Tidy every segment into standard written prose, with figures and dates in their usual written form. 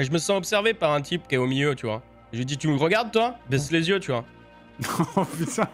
Mais je me sens observé par un type qui est au milieu, tu vois. Je lui dis, tu me regardes, toi? Baisse les yeux, tu vois. Oh putain.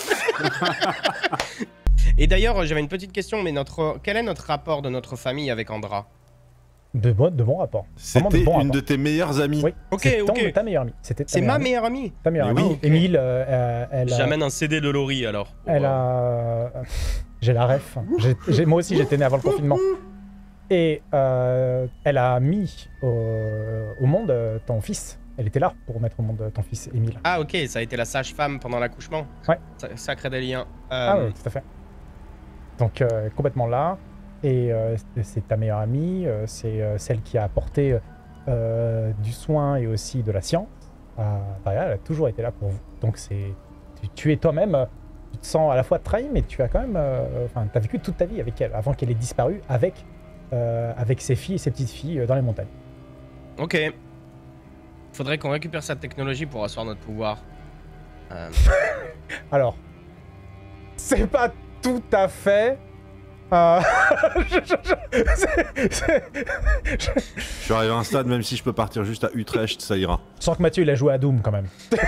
Et d'ailleurs, j'avais une petite question, mais quel est notre rapport de notre famille avec Andra? De bon rapport. Vraiment C'était bon une rapport. de tes meilleures amies. Oui, Ok, c'est ok. ta meilleure amie. C'était C'est ma meilleure amie. Ta meilleure Mais amie. oui. Émile, elle a... J'amène un CD de Laurie, alors. Elle a... J'ai la ref. Moi aussi, j'étais né avant le confinement. Et elle a mis au monde ton fils. Elle était là pour mettre au monde ton fils, Émile. Ah, ok, ça a été la sage-femme pendant l'accouchement. Ouais. Ça crée des liens. Ah oui, tout à fait. Donc, complètement là. Et c'est ta meilleure amie. C'est celle qui a apporté du soin et aussi de la science. Elle a toujours été là pour vous. Donc, tu es toi-même... Tu te sens à la fois trahi, mais tu as quand même... Enfin, tu as vécu toute ta vie avec elle, avant qu'elle ait disparu avec ses filles et ses petites-filles dans les montagnes. Ok. Faudrait qu'on récupère cette technologie pour asseoir notre pouvoir. Alors, c'est pas tout à fait... Je suis arrivé à un stade, même si je peux partir juste à Utrecht, ça ira. Je sens que Mathieu, il a joué à Doom, quand même.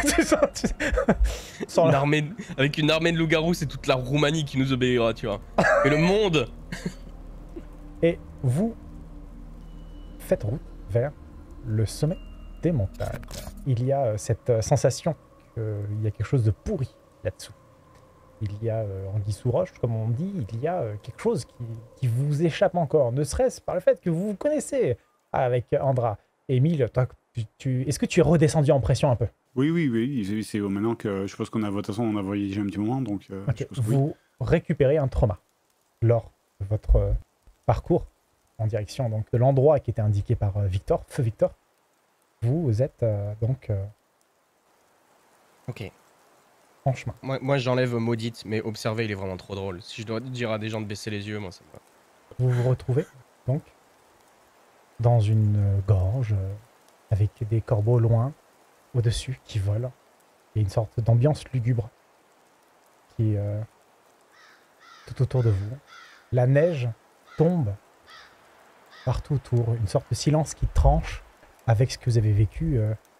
Avec une armée de loups-garous, c'est toute la Roumanie qui nous obéira, tu vois. Et le monde. Et vous faites route vers le sommet des montagnes. Il y a cette sensation qu'il y a quelque chose de pourri là-dessous. Il y a anguille sous roche, comme on dit, il y a quelque chose qui vous échappe encore, ne serait-ce par le fait que vous vous connaissez avec Andra. Émile, toi, est-ce que tu es redescendu en pression un peu? Oui. C'est maintenant que je pense qu'on a, de toute façon, on a voyagé un petit moment, donc Okay. je pense que Vous récupérez un trauma lors de votre parcours en direction donc, de l'endroit qui était indiqué par Feu Victor. Vous êtes donc Ok. en chemin. Moi j'enlève maudite, mais observer il est vraiment trop drôle. Si je dois dire à des gens de baisser les yeux, moi ça me va. Vous vous retrouvez donc dans une gorge avec des corbeaux loin au-dessus qui volent et une sorte d'ambiance lugubre qui est tout autour de vous. La neige tombe partout autour, une sorte de silence qui tranche avec ce que vous avez vécu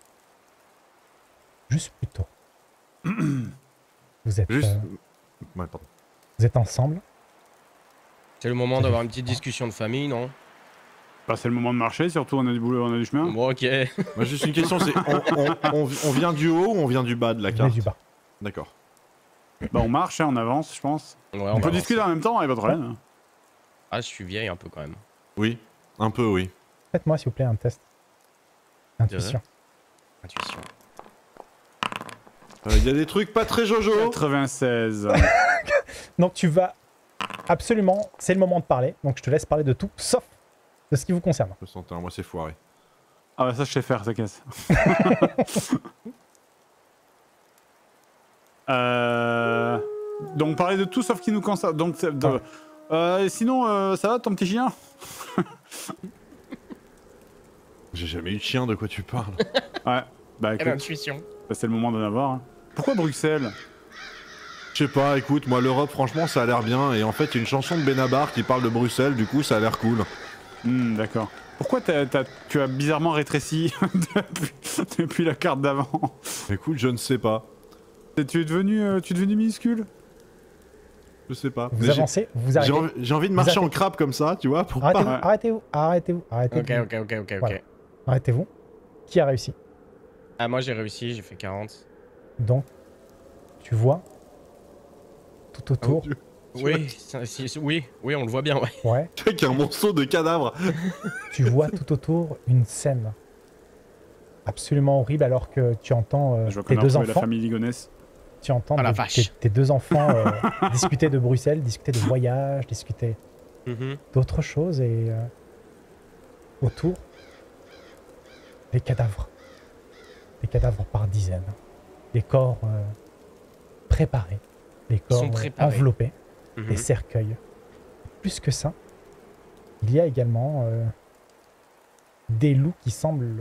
juste plus tôt. Vous êtes, Ouais, pardon. vous êtes ensemble. C'est le moment d'avoir une petite discussion de famille, non? bah, c'est le moment de marcher, surtout on a du boulot, on a du chemin. Bon, ok. Moi, juste une question, c'est on vient du haut ou on vient du bas de la Vous venez carte? du bas. D'accord. Bah on marche, hein, on avance, je pense. Ouais, On peut discuter en même temps, et pas de problème. Ah, je suis vieille un peu quand même. Oui, un peu, oui. Faites-moi s'il vous plaît un test. Intuition. Intuition. Il y a des trucs pas très jojo. 96. Donc tu vas absolument, c'est le moment de parler, donc je te laisse parler de tout, sauf de ce qui vous concerne. 61, moi c'est foiré. Ah bah ça je sais faire, ça casse. Donc parler de tout sauf qui nous concerne. Donc, sinon, ça va ton petit chien? J'ai jamais eu de chien, de quoi tu parles? Ouais, bah Quelle écoute, intuition. bah, c'est le moment d'en avoir. Hein. Pourquoi Bruxelles? Je sais pas, écoute, moi l'Europe franchement ça a l'air bien, et en fait il y a une chanson de Benabar qui parle de Bruxelles, du coup ça a l'air cool. D'accord. Pourquoi tu as bizarrement rétréci depuis la carte d'avant? Écoute, je ne sais pas. Tu es devenu minuscule? Je sais pas. Vous Mais avancez, vous arrêtez. j'ai envie de marcher en arrêtez. crabe comme ça, tu vois, pour Arrêtez-vous, pas... arrêtez-vous, arrêtez-vous, arrêtez-vous. Ok. Voilà. Arrêtez-vous. Qui a réussi? Ah, moi j'ai réussi, j'ai fait 40. Donc, tu vois tout autour. Dieu. Oui, on le voit bien, ouais. Ouais. Avec un monceau de cadavres. Tu vois tout autour une scène absolument horrible alors que tu entends Je vois tes qu'on a deux retrouvé la enfants. famille Ligonès. Tu entends Ah, la vache. tes deux enfants discuter de Bruxelles, discuter de voyage, discuter d'autres choses et autour, des cadavres. Des cadavres par dizaines. Des corps préparés. Des corps sont préparés. enveloppés. Des cercueils. Plus que ça, il y a également des loups qui semblent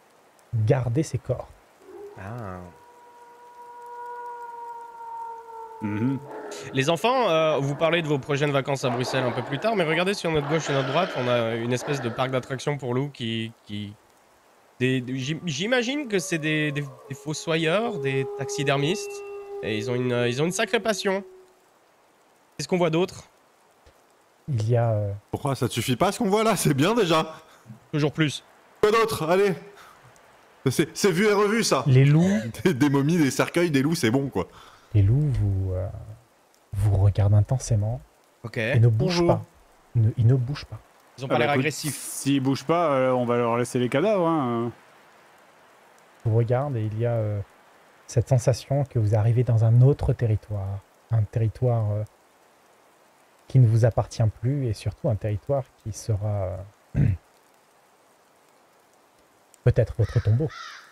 garder ces corps. Ah. Mhm. Les enfants, vous parlez de vos prochaines vacances à Bruxelles un peu plus tard, mais regardez sur notre gauche et notre droite, on a une espèce de parc d'attractions pour loups J'imagine que c'est des fossoyeurs, des taxidermistes, et ils ont une sacrée passion. Qu'est-ce qu'on voit d'autre? Il y a Pourquoi ça te suffit pas ce qu'on voit là? C'est bien déjà. Toujours plus. Quoi d'autre? Allez. C'est vu et revu ça. les loups. Des momies, des cercueils, des loups, c'est bon quoi. Les loups vous regardent intensément Ok. et ne bougent Bonjour. pas. Ils ne bougent pas. Ils ont pas l'air écoute, agressifs. S'ils bougent pas, on va leur laisser les cadavres. Hein. Vous regardent et il y a cette sensation que vous arrivez dans un autre territoire. Un territoire qui ne vous appartient plus et surtout un territoire qui sera peut-être votre tombeau.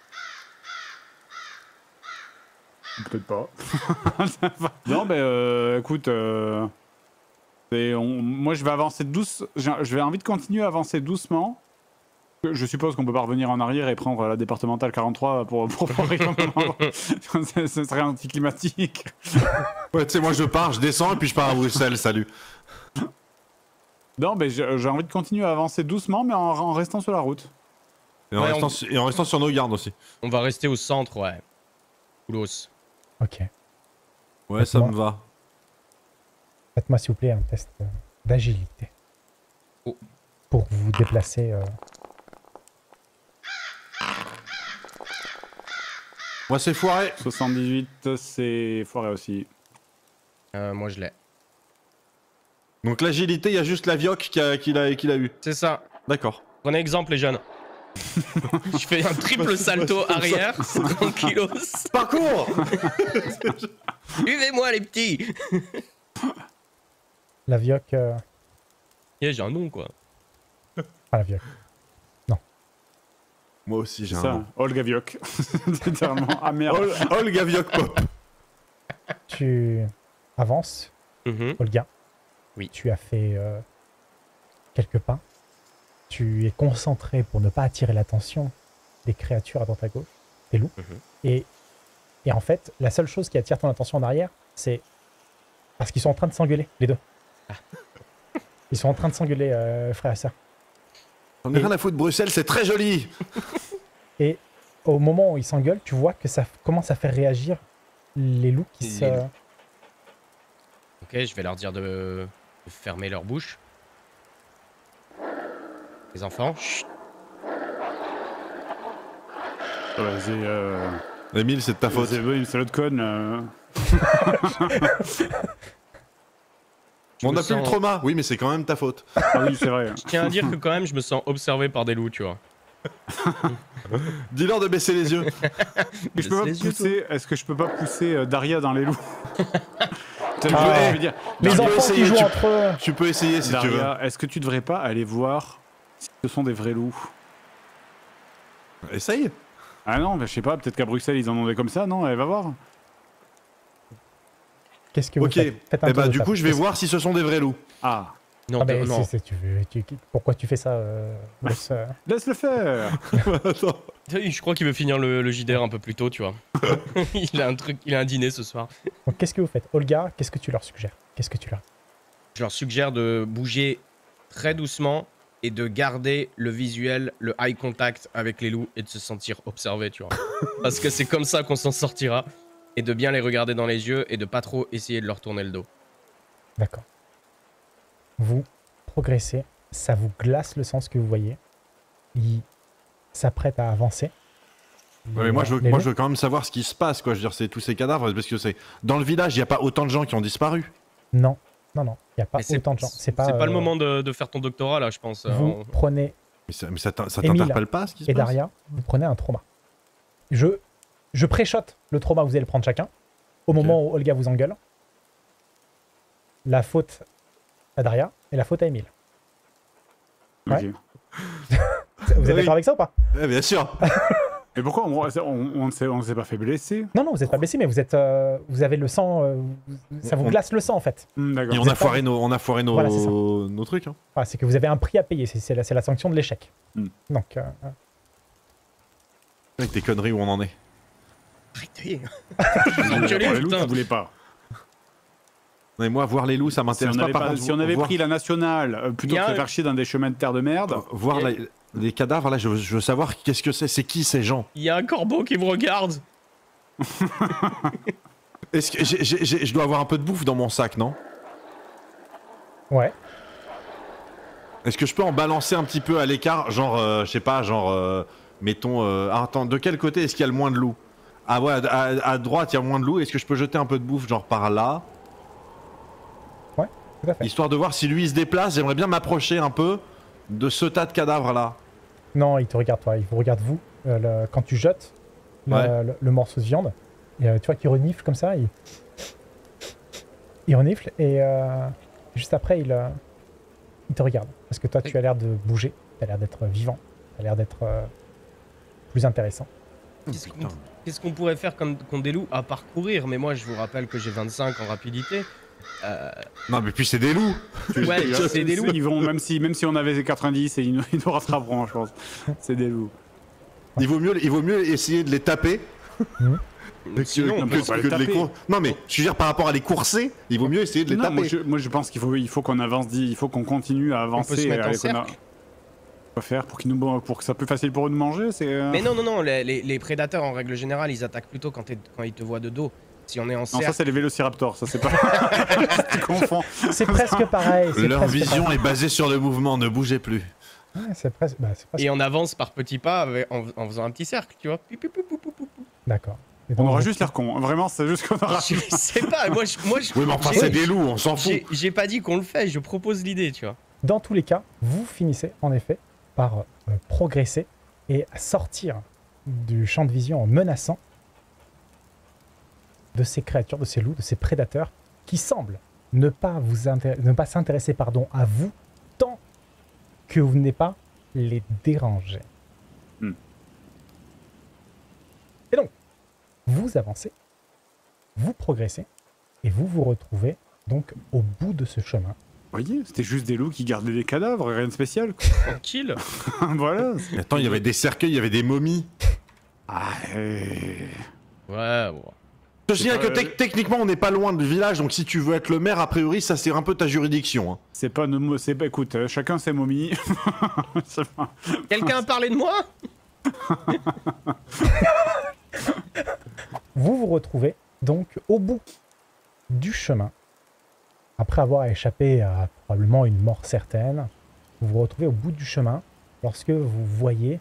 Peut-être pas. Non, mais écoute, moi je vais avancer je vais envie de continuer à avancer doucement. Je suppose qu'on peut pas revenir en arrière et prendre la départementale 43 pour Paris. Ce serait anticlimatique. Ouais, tu sais, moi je pars, je descends et puis je pars à Bruxelles, salut. Non, mais j'ai envie de continuer à avancer doucement, mais en restant sur la route. Et en, Ouais, restant sur nos gardes aussi. On va rester au centre, ouais. Poulos. Ok. Ouais, ça me va. Faites-moi s'il vous plaît un test d'agilité. Oh. Pour vous déplacer. Moi c'est foiré. 78, c'est foiré aussi. Moi je l'ai. Donc l'agilité, il y a juste la Vioc qui l'a eu. C'est ça. D'accord. Prenez exemple les jeunes. Je fais un triple salto arrière, tranquillos. Parcours. Suivez-moi les petits. La Vioc. Yeah, j'ai un nom quoi. Pas la Vioc. Moi aussi j'ai un Ça, nom. Olga Vioc. Littéralement. Ah merde. Olga Vioc Pop. Tu avances, Olga. Oui. Tu as fait quelques pas. Tu es concentré pour ne pas attirer l'attention des créatures à droite à gauche, des loups. Et en fait, la seule chose qui attire ton attention en arrière, c'est parce qu'ils sont en train de s'engueuler, les deux. Ils sont en train de s'engueuler, frère et sœur. J'en ai rien à foutre de Bruxelles, c'est très joli. Et au moment où ils s'engueulent, tu vois que ça commence à faire réagir les loups qui se... Ok, je vais leur dire de fermer leur bouche. Les enfants, chut. Vas-y, Emile, c'est de ta faute. c'est une salope de conne. On me a plus le sens- trauma. Oui, mais c'est quand même ta faute. Ah oui, c'est vrai. Je tiens à dire que quand même je me sens observé par des loups, tu vois. Dis-leur de baisser les yeux. Je peux pas Laisse les yeux, pousser. Est-ce que je peux pas pousser Daria dans les loups? Ah. Je veux dire, Les peux enfants qui essayer, jouent tu- entre eux. Tu peux essayer si tu veux. Daria, est-ce que tu devrais pas aller voir si ce sont des vrais loups? Essaye. Ah non, je sais pas, peut-être qu'à Bruxelles ils en ont des comme ça, non? Elle va voir. Qu'est-ce que vous Ok. faites? Faites un Et tour bah de du table. coup, je vais Qu'est-ce- voir si ce sont des vrais loups. Ah, Non, Ah ben, non. pourquoi tu fais ça, Bruce, laisse-le faire. Attends. Je crois qu'il veut finir le JDR un peu plus tôt, tu vois. Il a un dîner ce soir. Donc, qu'est-ce que vous faites? Olga, qu'est-ce que tu leur suggères? Qu'est-ce que tu leur... Je leur suggère de bouger très doucement et de garder le visuel, le eye contact avec les loups et de se sentir observé, tu vois. Parce que c'est comme ça qu'on s'en sortira. Et de bien les regarder dans les yeux et de pas trop essayer de leur tourner le dos. D'accord. Vous progressez, ça vous glace le sang ce que vous voyez. Ils s'apprêtent à avancer. Ouais, mais moi, je Les loups. veux quand même savoir ce qui se passe, quoi. Je veux dire, c'est tous ces cadavres, parce que c'est dans le village, il y a pas autant de gens qui ont disparu. Non, il n'y a pas Mais c'est- autant de gens. C'est pas, le moment de faire ton doctorat là, je pense. Vous prenez, Mais ça Émile t'interpelle pas, ce qui se et passe? Daria, vous prenez un trauma. Je pré-shot le trauma, vous allez le prendre chacun. Au moment où Olga vous engueule. La faute à Daria et la faute à Émile. Ouais. Ok. Vous êtes Oui. d'accord avec ça ou pas? Bien sûr. Mais pourquoi on ne s'est pas fait blesser? Non, vous n'êtes pas blessé, mais vous avez le sang, ça vous glace le sang en fait. D'accord. Et on a foiré nos, Voilà, c'est ça. nos trucs. Hein. Enfin, c'est que vous avez un prix à payer, c'est la sanction de l'échec. Donc, Avec tes conneries où on en est. Arrêtez. Pour les loups, putain. tu voulais pas. Mais moi, voir les loups, ça Si m'intéresse on pas. avait, Par contre, si on avait voir, pris la nationale, plutôt Il y que a de se faire chier dans des chemins de terre de merde, voir les cadavres, là, je veux savoir qu'est-ce que c'est qui ces gens. Il y a un corbeau qui me regarde. Est-ce que je dois avoir un peu de bouffe dans mon sac, non? Ouais. Est-ce que je peux en balancer un petit peu à l'écart, genre, je sais pas, genre, mettons, attends, de quel côté est-ce qu'il y a le moins de loups? Ah ouais, à droite il y a moins de loups. Est-ce que je peux jeter un peu de bouffe, genre par là? Ouais, tout à fait. Histoire de voir si lui il se déplace, j'aimerais bien m'approcher un peu de ce tas de cadavres là. Non, il te regarde toi, il vous regarde vous. Quand tu jettes le morceau de viande, et, tu vois qu'il renifle comme ça, il renifle et juste après il te regarde. Parce que toi tu as l'air de bouger, tu as l'air d'être vivant, tu as l'air d'être plus intéressant. Qu'est-ce qu'on pourrait faire contre des loups à parcourir? Mais moi, je vous rappelle que j'ai 25 en rapidité. Non mais puis c'est des loups. Ouais, c'est des loups. ils vont, même si on avait 90, ils nous rattraperont, je pense. C'est des loups. Il vaut mieux essayer de les taper Sinon, on que peut pas les de les taper. courser. Non mais je veux dire par rapport à les courser, il vaut mieux essayer de les Non, taper. moi je pense il faut qu'on avance, il faut qu'on continue à avancer. peut se mettre en avec- cercle. Quoi faire pour qu'ils nous, pour que ça soit plus facile pour eux de manger, c'est. Mais non, les prédateurs en règle générale, ils attaquent plutôt quand ils te voient de dos. Si on est en Non, ça cercle, c'est les vélociraptors, ça c'est pas. Tu confonds. C'est presque pareil. c'est Leur presque vision pareil. est basée sur le mouvement, ne bougez plus. Ouais, c'est presque. et on avance par petits pas en faisant un petit cercle, tu vois. D'accord. Et On donc, aura vous- juste l'air con, vraiment, c'est juste qu'on aura. Je sais pas, moi Oui mais enfin c'est des loups, on s'en fout. j'ai pas dit qu'on le fait, je propose l'idée, tu vois. Dans tous les cas, vous finissez en effet par progresser et sortir du champ de vision en menaçant de ces créatures, de ces loups, de ces prédateurs qui semblent ne pas s'intéresser à vous tant que vous n'êtes pas les déranger. Hmm. Et donc, vous avancez, vous progressez et vous vous retrouvez donc au bout de ce chemin. Vous voyez, c'était juste des loups qui gardaient des cadavres, rien de spécial. Tranquille. Voilà. Mais attends, il y avait des cercueils, il y avait des momies. Ah, Ouais, bon. Je te signale que pas, techniquement on n'est pas loin du village, donc si tu veux être le maire, a priori ça c'est un peu ta juridiction. Hein. c'est pas nos mots, c'est pas. Écoute, chacun ses momies. C'est pas- Quelqu'un a parlé de moi? Vous vous retrouvez donc au bout du chemin. Après avoir échappé à probablement une mort certaine, vous vous retrouvez au bout du chemin lorsque vous voyez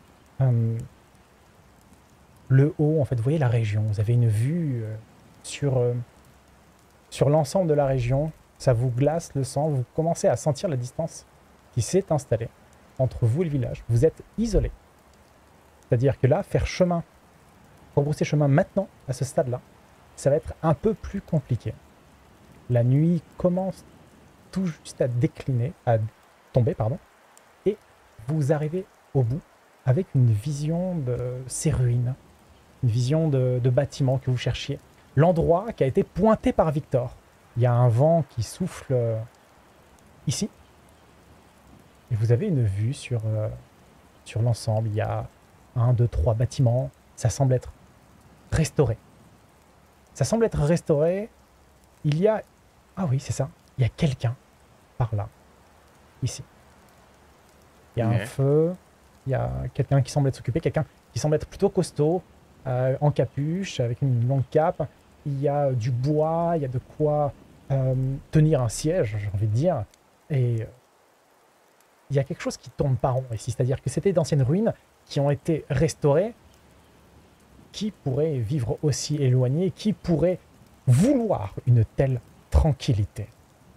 le haut, en fait, vous voyez la région. Vous avez une vue sur l'ensemble de la région. Ça vous glace le sang. Vous commencez à sentir la distance qui s'est installée entre vous et le village. Vous êtes isolé. C'est-à-dire que là, rebrousser chemin maintenant, à ce stade-là, ça va être un peu plus compliqué. La nuit commence tout juste à tomber, et vous arrivez au bout avec une vision de ces ruines, une vision de bâtiments que vous cherchiez. L'endroit qui a été pointé par Victor. Il y a un vent qui souffle ici, et vous avez une vue sur l'ensemble. Il y a 1, 2, 3 bâtiments. Ça semble être restauré. Il y a... Ah oui, c'est ça. Il y a quelqu'un par là. Ici. Il y a un feu. Il y a quelqu'un qui semble être occupé. Quelqu'un qui semble être plutôt costaud. En capuche, avec une longue cape. Il y a du bois. Il y a de quoi tenir un siège, j'ai envie de dire. Et il y a quelque chose qui tourne pas rond ici. C'est-à-dire que c'était d'anciennes ruines qui ont été restaurées. Qui pourrait vivre aussi éloigné? Qui pourrait vouloir une telle tranquillité?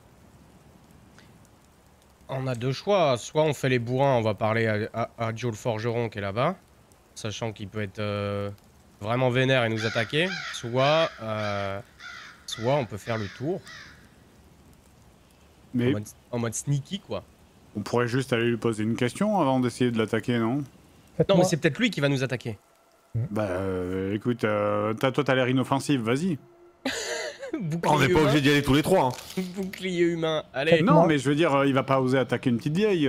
On a deux choix. Soit on fait les bourrins, on va parler à Joe le forgeron qui est là-bas, sachant qu'il peut être vraiment vénère et nous attaquer. Soit on peut faire le tour Mais en mode sneaky, quoi. on pourrait juste aller lui poser une question avant d'essayer de l'attaquer, non? Non, Faites-moi- mais c'est peut-être lui qui va nous attaquer. Bah écoute, toi t'as l'air inoffensif, vas-y. Bouclier On n'est pas humain. obligé d'y aller tous les trois. Hein. Bouclier humain. Allez. Faites- Non, Moi- mais je veux dire, il va pas oser attaquer une petite vieille.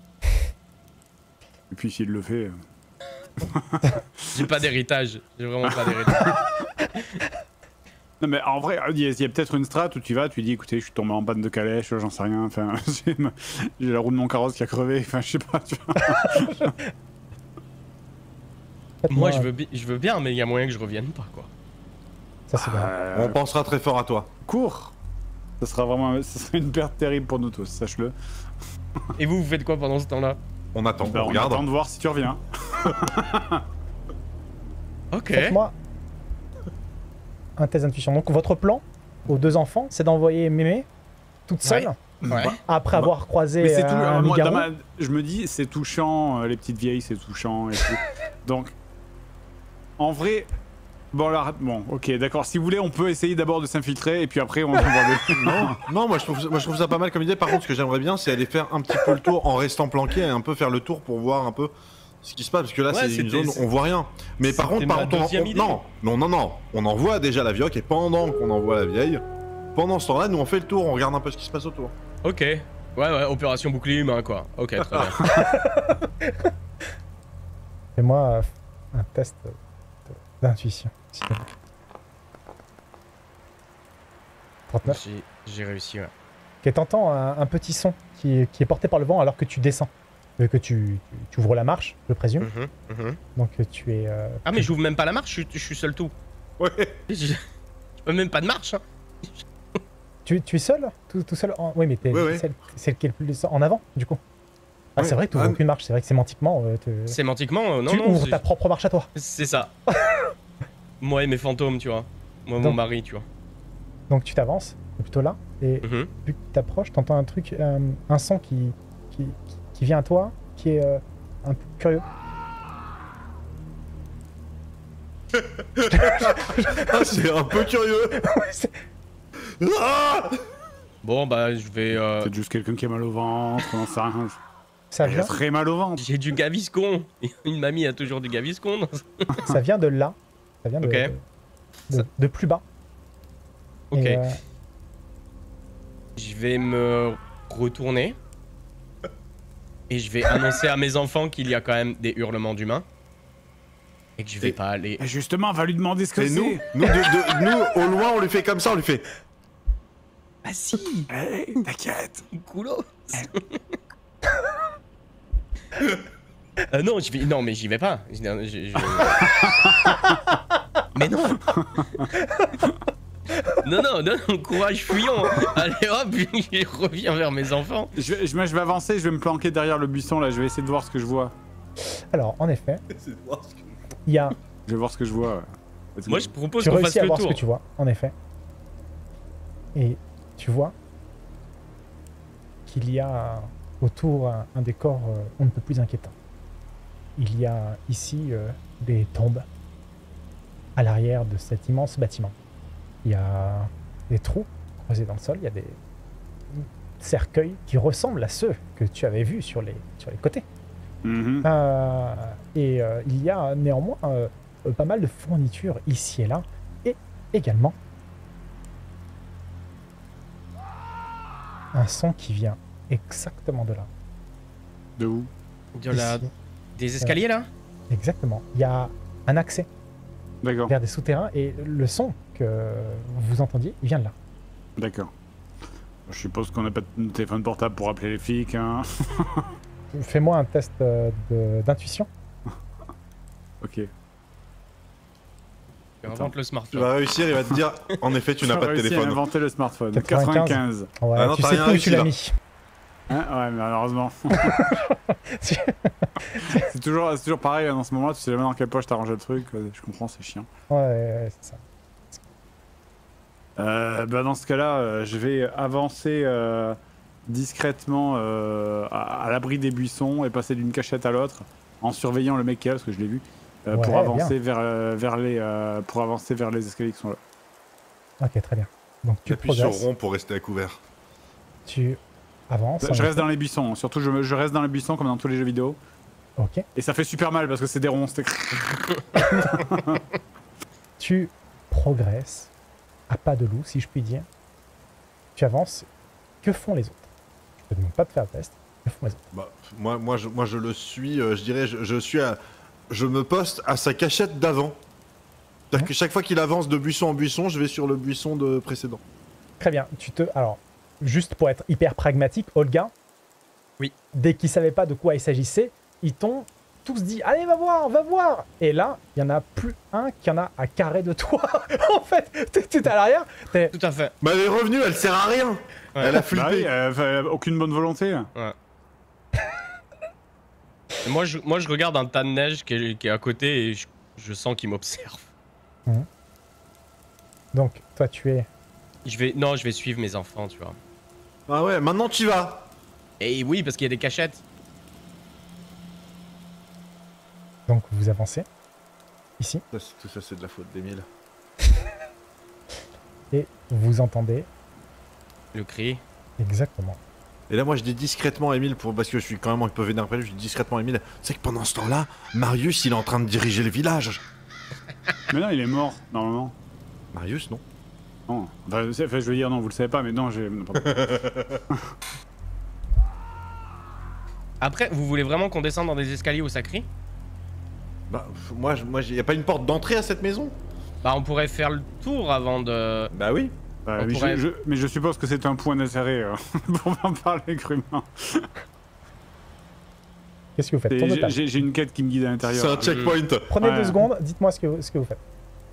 Et puis s'il le fait. J'ai pas d'héritage. J'ai vraiment pas d'héritage. Non mais en vrai, il y a peut-être une strat où tu vas, tu dis écoutez, je suis tombé en panne de calèche, j'en sais rien, enfin, j'ai la roue de mon carrosse qui a crevé, enfin, je sais pas, tu vois. Moi, je veux bien, mais il y a moyen que je revienne pas, quoi. Ça, c'est bien. On pensera très fort à toi. Cours. Ça sera une perte terrible pour nous tous, sache-le. Et vous faites quoi pendant ce temps-là? On attend, Bah, on on regarde. attend de voir si tu reviens. Ok. Faites-moi un test d'intuition. Donc, votre plan aux deux enfants, c'est d'envoyer Mémé toute seule, Ouais. après avoir croisé Mais c'est tout. un Moi, loup-garou. je me dis, c'est touchant, les petites vieilles, c'est touchant et tout. Donc, en vrai. Bon, alors, bon, ok, d'accord. Si vous voulez, on peut essayer d'abord de s'infiltrer et puis après, on va voir des. Non, moi je trouve ça pas mal comme idée. Par contre, ce que j'aimerais bien, c'est aller faire un petit peu le tour en restant planqué et un peu faire le tour pour voir un peu ce qui se passe. Parce que là, Ouais, c'est une c'était- zone, on voit rien. Mais par contre, c'était ma deuxième idée. non, on envoie déjà la vioque et pendant qu'on envoie la vieille, pendant ce temps-là, nous on fait le tour, on regarde un peu ce qui se passe autour. Ok. Ouais, opération bouclier humain, quoi. Ok, très bien. Fais-moi un test d'intuition, s'il te plaît. 39. J'ai réussi, ouais. Ok, t'entends un petit son qui est porté par le vent alors que tu descends. Que tu ouvres la marche, je présume. Mhm. Donc tu es... Ah, mais j'ouvre même pas la marche, je suis seul tout. Ouais. Je peux même pas de marche, hein. tu es seul tout seul Oui, mais t'es Ouais. celle qui est le plus en avant, du coup. Ah, Ouais. c'est vrai que tu n'ouvres aucune marche. C'est vrai que sémantiquement, Sémantiquement, non, tu non. ouvres c'est- ta propre marche à toi. C'est ça. Moi et mes fantômes, tu vois. Moi, mon Donc- mari, tu vois. Donc tu t'avances, c'est plutôt là. Et Mhm. plus que tu t'approches, t'entends un truc, un son qui vient à toi, qui est un peu curieux. Ah, c'est un peu curieux. Ah Bon, bah, je vais. Peut-être juste quelqu'un qui a mal au ventre, on en sait rien. Ça Il a vient, très mal au ventre. J'ai du gaviscon. Une mamie a toujours du gaviscon. ça vient de là. Ça vient Ok. de plus bas. Ok. Et, Je vais me retourner. Et je vais annoncer à mes enfants qu'il y a quand même des hurlements d'humains. Et que je vais Et- pas aller. Et justement, on va lui demander ce que Et c'est. nous, au loin, on lui fait comme ça, on lui fait. Ah si, Hey, t'inquiète. coulo. Non, non, mais j'y vais pas. Mais non. non, courage, fuyons. Allez hop, je reviens vers mes enfants. Je vais avancer, je vais me planquer derrière le buisson là, je vais essayer de voir ce que je vois. alors, en effet, C'est de voir ce que- il y a... Je vais voir ce que je vois. Ouais. Moi, je propose Tu qu'on fasse réussis à le voir ce tour. que tu vois, en effet. Et tu vois qu'il y a autour un décor on ne peut plus inquiétant. Il y a ici des tombes à l'arrière de cet immense bâtiment. Il y a des trous creusés dans le sol, il y a des cercueils qui ressemblent à ceux que tu avais vus sur les côtés. Mhm. Il y a néanmoins pas mal de fournitures ici et là, et également un son qui vient exactement de là. De où? Ici. Des escaliers là. Exactement. Il y a un accès D'accord, vers des souterrains et le son que vous entendiez, il vient de là. d'accord. Je suppose qu'on n'a pas de téléphone portable pour appeler les flics, hein. Fais-moi un test d'intuition. Ok. Invente le Tu smartphone. vas réussir, il va te dire en effet, tu n'as pas de réussi à téléphone. inventer le smartphone. 95. 95. Ouais, Ah non, tu t'as sais rien plus où réussi, tu l'as là. mis. Hein, ouais, mais malheureusement. c'est toujours pareil dans ce moment-là, tu sais jamais dans quelle poche t'as rangé le truc. Je comprends, c'est chiant. Ouais, c'est ça. Bah dans ce cas-là, je vais avancer discrètement à l'abri des buissons et passer d'une cachette à l'autre en surveillant le mec qui est là, parce que je l'ai vu, pour Ouais, avancer vers les escaliers qui sont là. Ok, très bien. Donc tu J'appuie sur progresses, rond pour rester à couvert. tu avances. en Je reste effet. dans les buissons, surtout je reste dans les buissons comme dans tous les jeux vidéo. Ok. Et ça fait super mal parce que c'est des ronds. Tu progresses à pas de loup, si je puis dire. Tu avances. Que font les autres? Je te demande pas de faire un test. Que font les autres? Bah, moi, je le suis, je dirais, je me poste à sa cachette d'avant. C'est-à-dire que chaque fois qu'il avance de buisson en buisson, je vais sur le buisson de précédent. Très bien. Alors, juste pour être hyper pragmatique, Olga, oui. Dès qu'ils savaient pas de quoi il s'agissait, ils t'ont tous dit allez, va voir. Et là, il y en a plus un qui en a à carré de toi. En fait, t'es à l'arrière. Tout à fait. Bah elle est revenue, elle sert à rien. Ouais. Elle a flippé. Bah oui, aucune bonne volonté. Ouais. Et moi, je regarde un tas de neige qui est à côté et je sens qu'il m'observe. Donc, toi, tu es... Je vais suivre mes enfants, tu vois. Ah ouais, maintenant tu vas. Et oui, parce qu'il y a des cachettes. Donc, vous avancez. Ici. Tout ça, c'est de la faute d'Emile. Et vous entendez... Le cri. Exactement. Et là, moi, je dis discrètement à Emile, parce que je suis quand même un peu vénère après lui, je dis discrètement à Emile, c'est que pendant ce temps-là, Marius, il est en train de diriger le village. Mais non, il est mort, normalement. Marius, non. Non. Enfin, je veux dire, non, vous le savez pas, mais non, j'ai... Après, vous voulez vraiment qu'on descende dans des escaliers où ça crie? Bah, moi, y a pas une porte d'entrée à cette maison? Bah, on pourrait faire le tour avant de... Bah oui. mais, pourrait... mais je suppose que c'est un point d'intérêt pour en parler crûment. Qu'est-ce que vous faites? J'ai une quête qui me guide à l'intérieur. C'est un checkpoint. Prenez 2 secondes, dites-moi ce que vous faites.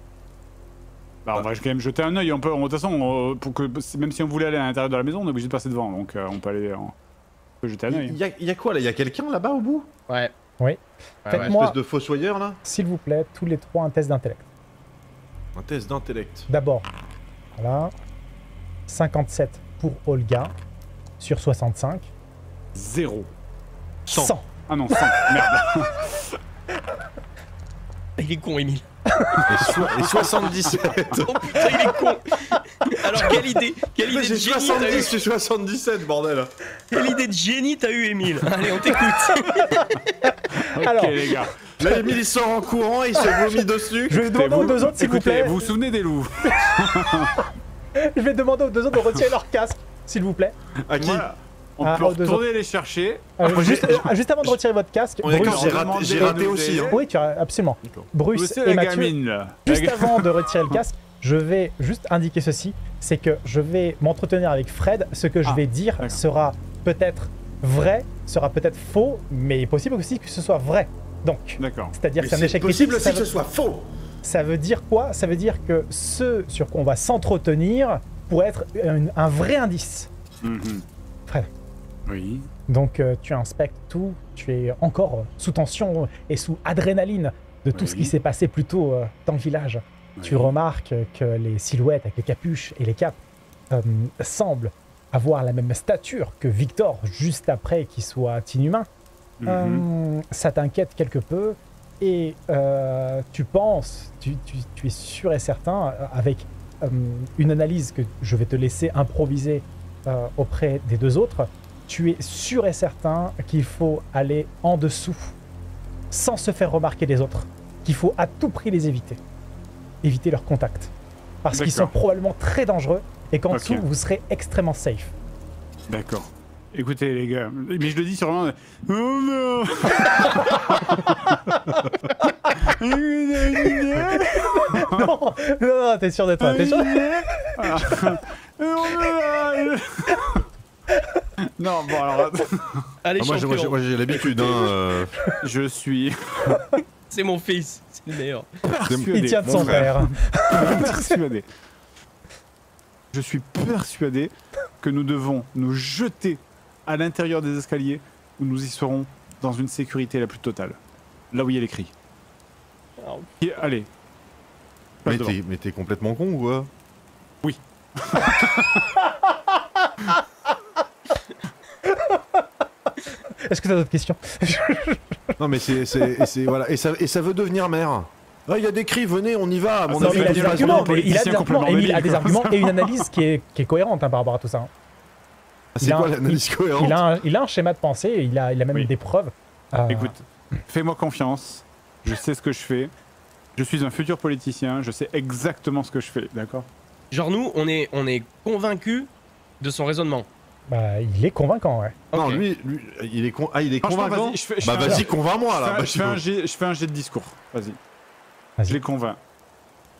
Bah, on va quand même jeter un œil. De toute façon, même si on voulait aller à l'intérieur de la maison, on est obligé de passer devant. Donc on peut aller... On peut jeter un œil. Y a quoi là? Y a quelqu'un là-bas au bout? Ouais. Oui. Ouais, Faites-moi, espèce de fossoyeur là? s'il vous plaît, tous les 3 un test d'intellect. Un test d'intellect. D'abord, voilà. 57 pour Olga sur 65. 0. 100. Ah non, 100. Merde. Il est con, Emile. Et 77. Oh putain, il est con. Alors, quelle idée de J'ai génie 70, t'as eu? j'ai 77, bordel. Quelle idée de génie t'as eu, Emile? Allez, on t'écoute. Alors, Ok, les gars. Là, Emile il sort en courant, il se vomit dessus. je vais demander aux 2 autres, s'il vous Écoutez, plaît. vous vous souvenez des loups? Je vais demander aux 2 autres de retirer leur casque, s'il vous plaît. À qui? Voilà. On Ah, peut aux deux retourner les chercher. Juste avant de retirer votre casque, On est Bruce. d'accord, j'ai raté aussi. Hein. Oui, tu as absolument. Bruce Vous, c'est et la Mathieu. gamine, là. Juste avant de retirer le casque, je vais juste indiquer ceci, c'est que je vais m'entretenir avec Fred. Ce que je vais dire d'accord. sera peut-être vrai, sera peut-être faux, mais il est possible aussi que ce soit vrai. Donc, D'accord. c'est-à-dire que c'est un C'est échec possible critique. aussi que ce soit faux. Ça veut dire quoi? Ça veut dire que ce sur quoi on va s'entretenir pourrait être un vrai indice. Mhm. Fred. Oui. Donc tu inspectes tout, tu es encore sous tension et sous adrénaline de tout ce qui Oui. s'est passé plus tôt dans le village. Tu Oui. remarques que les silhouettes avec les capuches et les capes semblent avoir la même stature que Victor juste après qu'il soit inhumain. Mhm. Ça t'inquiète quelque peu et tu penses, tu es sûr et certain, avec une analyse que je vais te laisser improviser auprès des 2 autres, tu es sûr et certain qu'il faut aller en dessous sans se faire remarquer des autres, qu'il faut à tout prix les éviter leur contact, parce qu'ils sont D'accord. probablement très dangereux et qu'en Ok. dessous vous serez extrêmement safe. D'accord. Écoutez, les gars, mais je le dis sur vraiment... Oh non. non, non, t'es sûr de toi, t'es sûr. Non, bon alors, Allez, Moi, champion. j'ai l'habitude. Hein, je suis C'est mon fils. C'est le meilleur. Il tient de mon son frère. père. persuadé. Je suis persuadé que nous devons nous jeter à l'intérieur des escaliers où nous y serons dans une sécurité la plus totale. Là où il y a les cris. Oh. Et allez. Passe devant. mais t'es complètement con ou quoi? Est-ce que t'as d'autres questions? Non mais voilà, et ça veut devenir maire. Ah, il y a des cris, venez, on y va. À mon Non, avis, mais il a on des y va. arguments, mais il a politicien des arguments, complètement Émile a débile, des quoi. arguments et une analyse qui est cohérente par rapport à tout ça. hein. C'est il a quoi un- l'analyse cohérente? Il a un schéma de pensée, et il a même Oui. des preuves. Écoute, fais-moi confiance. Je sais ce que je fais. Je suis un futur politicien. Je sais exactement ce que je fais, d'accord? Genre, nous, on est convaincus de son raisonnement. Bah, il est convaincant, ouais. Non, Ok. lui, il est il est Franchement, convaincant. vas-y, je Bah fais un- vas-y, convainc-moi là. Je fais un jet de discours. Vas-y. Vas-y. Je les convainc.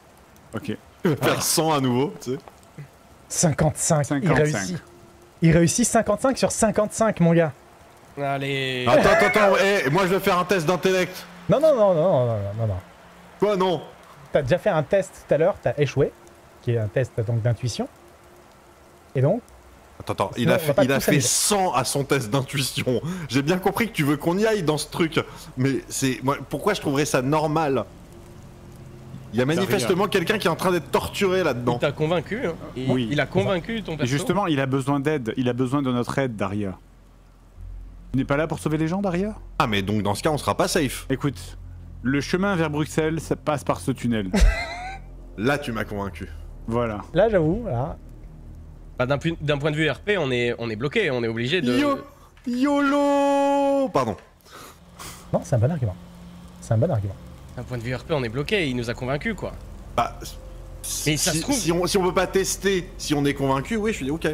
Ok. Je vais faire 100 à nouveau, tu sais. 55, il 55. réussit. Il réussit 55 sur 55, mon gars. Allez. Attends, moi je vais faire un test d'intellect. Non, non, non, non, non, non, non. Quoi, non? T'as déjà fait un test tout à l'heure, t'as échoué, qui est un test donc d'intuition. Et donc, Attends, Sinon, on va pas il a tous fait s'amuser. 100 à son test d'intuition. J'ai bien compris que tu veux qu'on y aille dans ce truc. Mais c'est. Pourquoi je trouverais ça normal? Il y a manifestement quelqu'un qui est en train d'être torturé Il là-dedans. t'a convaincu, hein. Oui. Il a convaincu ton Et perso. justement, il a besoin d'aide. Il a besoin de notre aide, Daria. Tu n'es pas là pour sauver les gens, Daria? Ah, mais donc dans ce cas, on sera pas safe. Écoute, le chemin vers Bruxelles, ça passe par ce tunnel. Là, tu m'as convaincu. Voilà. là, j'avoue, là, Bah, d'un point de vue RP, on est bloqué, on est obligé de. YOLO. Pardon. non, c'est un bon argument. C'est un bon argument. D'un point de vue RP, on est bloqué, il nous a convaincu quoi. Bah. Mais ça se trouve- si on peut pas tester, si on est convaincu, oui, je suis ok.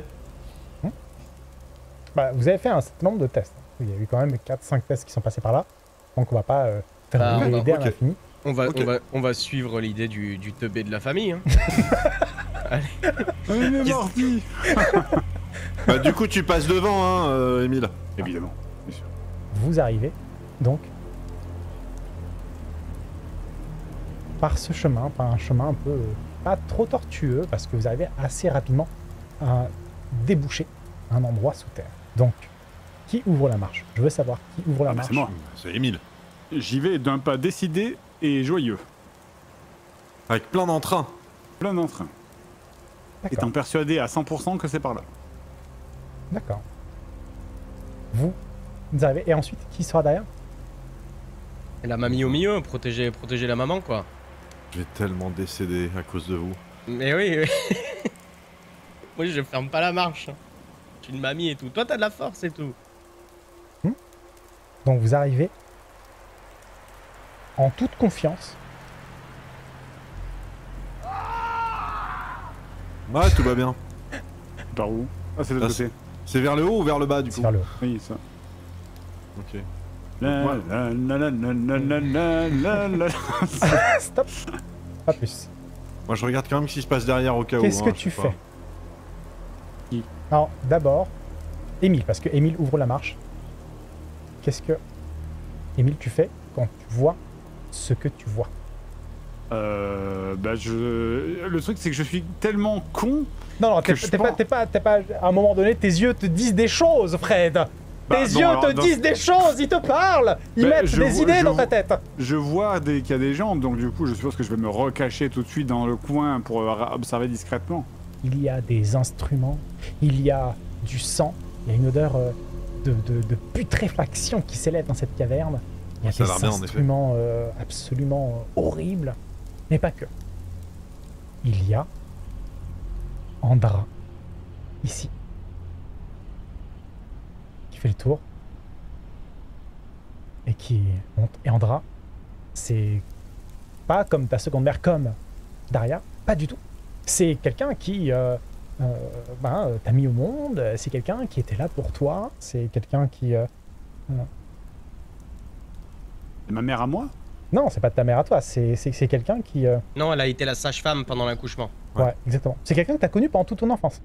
Bah, vous avez fait un certain nombre de tests. Il y a eu quand même 4-5 tests qui sont passés par là. Donc on va pas faire Bah, rouler on va- l'idée à ok. l'infini. On va suivre l'idée du teubé de la famille. Hein. On est mordi. Bah, du coup, tu passes devant, hein, Emile. Évidemment, bien sûr. Vous arrivez donc par ce chemin, par un chemin un peu pas trop tortueux, parce que vous arrivez assez rapidement à déboucher un endroit sous terre. Donc, qui ouvre la marche? Je veux savoir qui ouvre la Ah bah, marche. c'est moi. C'est Emile. J'y vais d'un pas décidé et joyeux. Avec plein d'entrain. Plein d'entrain. D'accord. Étant persuadé à 100% que c'est par là. D'accord. Vous arrivez. Et ensuite, qui sera derrière? Et la mamie au milieu, protéger la maman quoi. Je vais tellement décéder à cause de vous. Mais oui, oui. Moi je ferme pas la marche. Hein. Je suis une mamie et tout. Toi t'as de la force et tout. Donc vous arrivez en toute confiance. Ouais, tout va bien. Par où? Ah, c'est de Ah, l'autre côté. C'est vers le haut ou vers le bas, du coup? Vers le haut. Oui, ça. Ok. La, la, la, la, la, la, la, la, la. Stop. Pas plus. Moi, je regarde quand même ce qui se passe derrière au cas où. Qu'est-ce que hein, tu je sais pas. fais? Alors, d'abord, Émile, parce que Émile ouvre la marche. Qu'est-ce que, Émile, tu fais quand tu vois ce que tu vois? Bah le truc c'est que je suis tellement con. Non, non, Que je t'es pas, à un moment donné, tes yeux te disent des choses, Fred. Bah, Tes non, yeux alors, te dans- disent des choses, ils te parlent. Ils Bah, mettent je des vois- idées je dans ta vois- tête. Je vois qu'il y a des gens, donc du coup je suppose que je vais me recacher tout de suite dans le coin pour observer discrètement. Il y a des instruments, il y a du sang, il y a une odeur de putréfaction qui s'élève dans cette caverne. Il y a Ça a des l'air bien, en effet. instruments absolument horribles, mais pas que. Il y a Andra, ici, qui fait le tour et qui monte. Et Andra, c'est pas comme ta seconde mère, comme Daria, pas du tout. C'est quelqu'un qui t'a mis au monde, c'est quelqu'un qui était là pour toi, c'est quelqu'un qui... Et ma mère à moi? Non, c'est pas de ta mère à toi, c'est quelqu'un qui... Non, elle a été la sage-femme pendant l'accouchement. Ouais, exactement. C'est quelqu'un que t'as connu pendant toute ton enfance.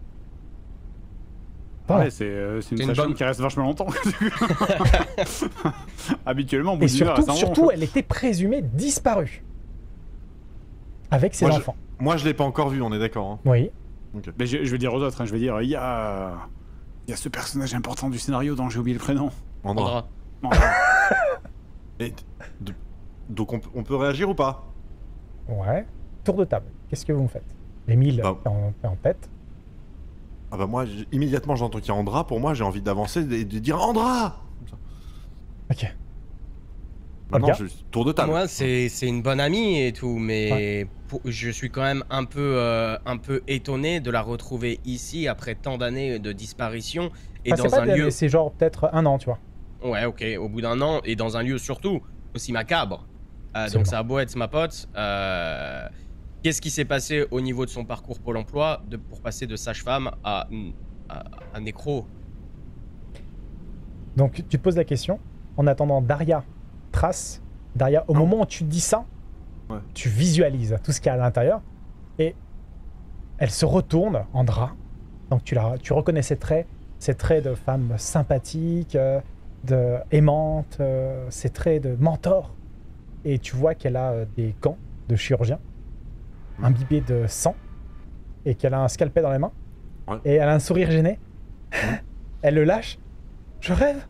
Voilà. Ouais, c'est une une sage-femme bonne- qui reste vachement longtemps. Habituellement, au bout Et d'une heure, elle s'en surtout, va. elle était présumée disparue. Avec ses Moi, enfants. Moi, je l'ai pas encore vu, on est d'accord. Hein. Oui. Mais je vais dire aux autres, hein, je vais dire, il y a ce personnage important du scénario dont j'ai oublié le prénom. Andra. Andra. Voilà. Et donc, on peut réagir ou pas? Ouais. Tour de table. Qu'est-ce que vous me faites? Émile, Bah. t'es en tête. Ah bah moi, immédiatement, j'entends qu'il y a Andra. Pour moi, j'ai envie d'avancer et de dire Andra. Comme ça. Ok. Maintenant, Olga tour de table. Moi, c'est une bonne amie et tout, mais je suis quand même un peu étonné de la retrouver ici après tant d'années de disparition et Ah, c'est dans pas un des- lieu. C'est genre peut-être un an, tu vois. Ouais, ok, au bout d'un an et dans un lieu surtout aussi macabre. Absolument. Donc ça a beau être ma pote. Qu'est-ce qui s'est passé au niveau de son parcours Pôle emploi pour passer de sage-femme à nécro? Donc tu te poses la question. En attendant, Daria trace. Daria, au moment où tu dis ça, Ouais. tu visualises tout ce qu'il y a à l'intérieur. Et elle se retourne, Andra. Donc tu reconnais ses traits de femme sympathique, de aimante, ses traits de mentor. Et tu vois qu'elle a des gants de chirurgien, imbibés de sang, et qu'elle a un scalpel dans les mains. Ouais. Et elle a un sourire gêné. Elle le lâche. Je rêve.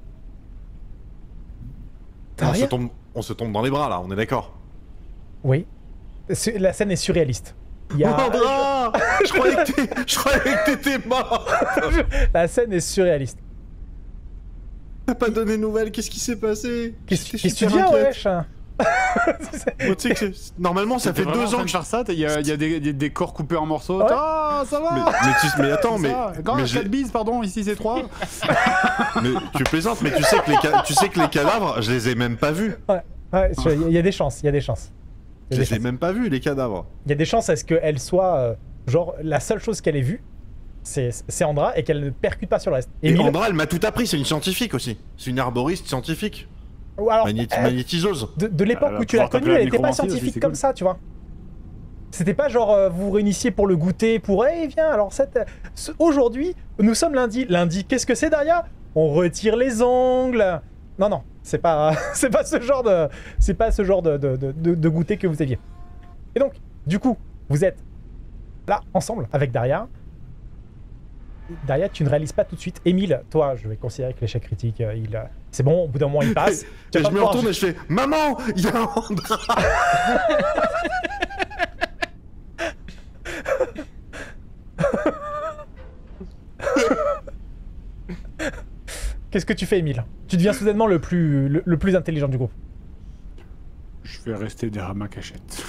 Daria? On se tombe dans les bras là, on est d'accord. Oui. La scène est surréaliste. Il y a... Andra je croyais que t'étais mort. La scène est surréaliste. T'as pas donné de nouvelles, qu'est-ce qui s'est passé? Qu'est-ce que tu super dis, inquiète. wesh? Moi, tu sais que normalement ça fait 2 ans que je... faire ça. Il y a des corps coupés en morceaux. Ouais. Ah, ça va. mais attends, mais... Quand mais 4 bises, pardon, ici c'est 3. Mais tu plaisantes, mais tu sais que les cadavres, je les ai même pas vus. Ouais, il y a des chances, il y a des chances. Je les ai même pas vus, les cadavres. Il y a des chances à ce qu'elle soit, genre, la seule chose qu'elle ait vue, c'est Andra, et qu'elle ne percute pas sur le reste. Et Émile- Andra, elle m'a tout appris, c'est une scientifique aussi. C'est une arboriste scientifique. Ou alors, Magnétiseuse. de l'époque Elle va où tu l'as pouvoir taper connue, la elle n'était pas nécromancie aussi, scientifique c'est comme cool. ça, tu vois. C'était pas genre, vous vous réunissiez pour le goûter, pour, hey, viens, alors aujourd'hui, nous sommes lundi. Lundi, qu'est-ce que c'est, Daria? On retire les ongles. Non, non, c'est pas, c'est pas ce genre de goûter que vous aviez. Et donc, du coup, vous êtes là, ensemble, avec Daria. Daria, tu ne réalises pas tout de suite. Émile, toi, je vais considérer que l'échec critique, c'est bon, au bout d'un moment, il passe. Tu Et vas je pas me pouvoir- retourne et je fais maman, il y a Andra. Qu'est-ce que tu fais, Émile? Tu deviens soudainement le plus intelligent du groupe. Je vais rester derrière ma cachette.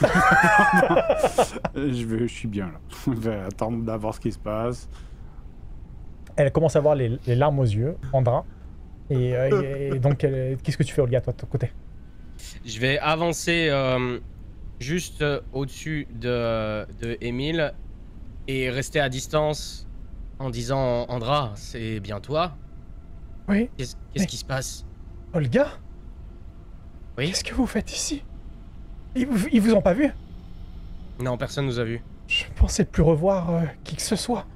Je suis bien là. Je vais attendre d'avoir ce qui se passe. Elle commence à avoir les larmes aux yeux, Andra. Et donc, qu'est-ce que tu fais, Olga, toi, de ton côté? Je vais avancer juste au-dessus de Émile et rester à distance en disant Andra, c'est bien toi? Oui, Qu'est-ce qui se passe? Olga? Oui? Qu'est-ce que vous faites ici? Ils vous ont pas vu? Non, personne nous a vus. Je pensais plus revoir qui que ce soit.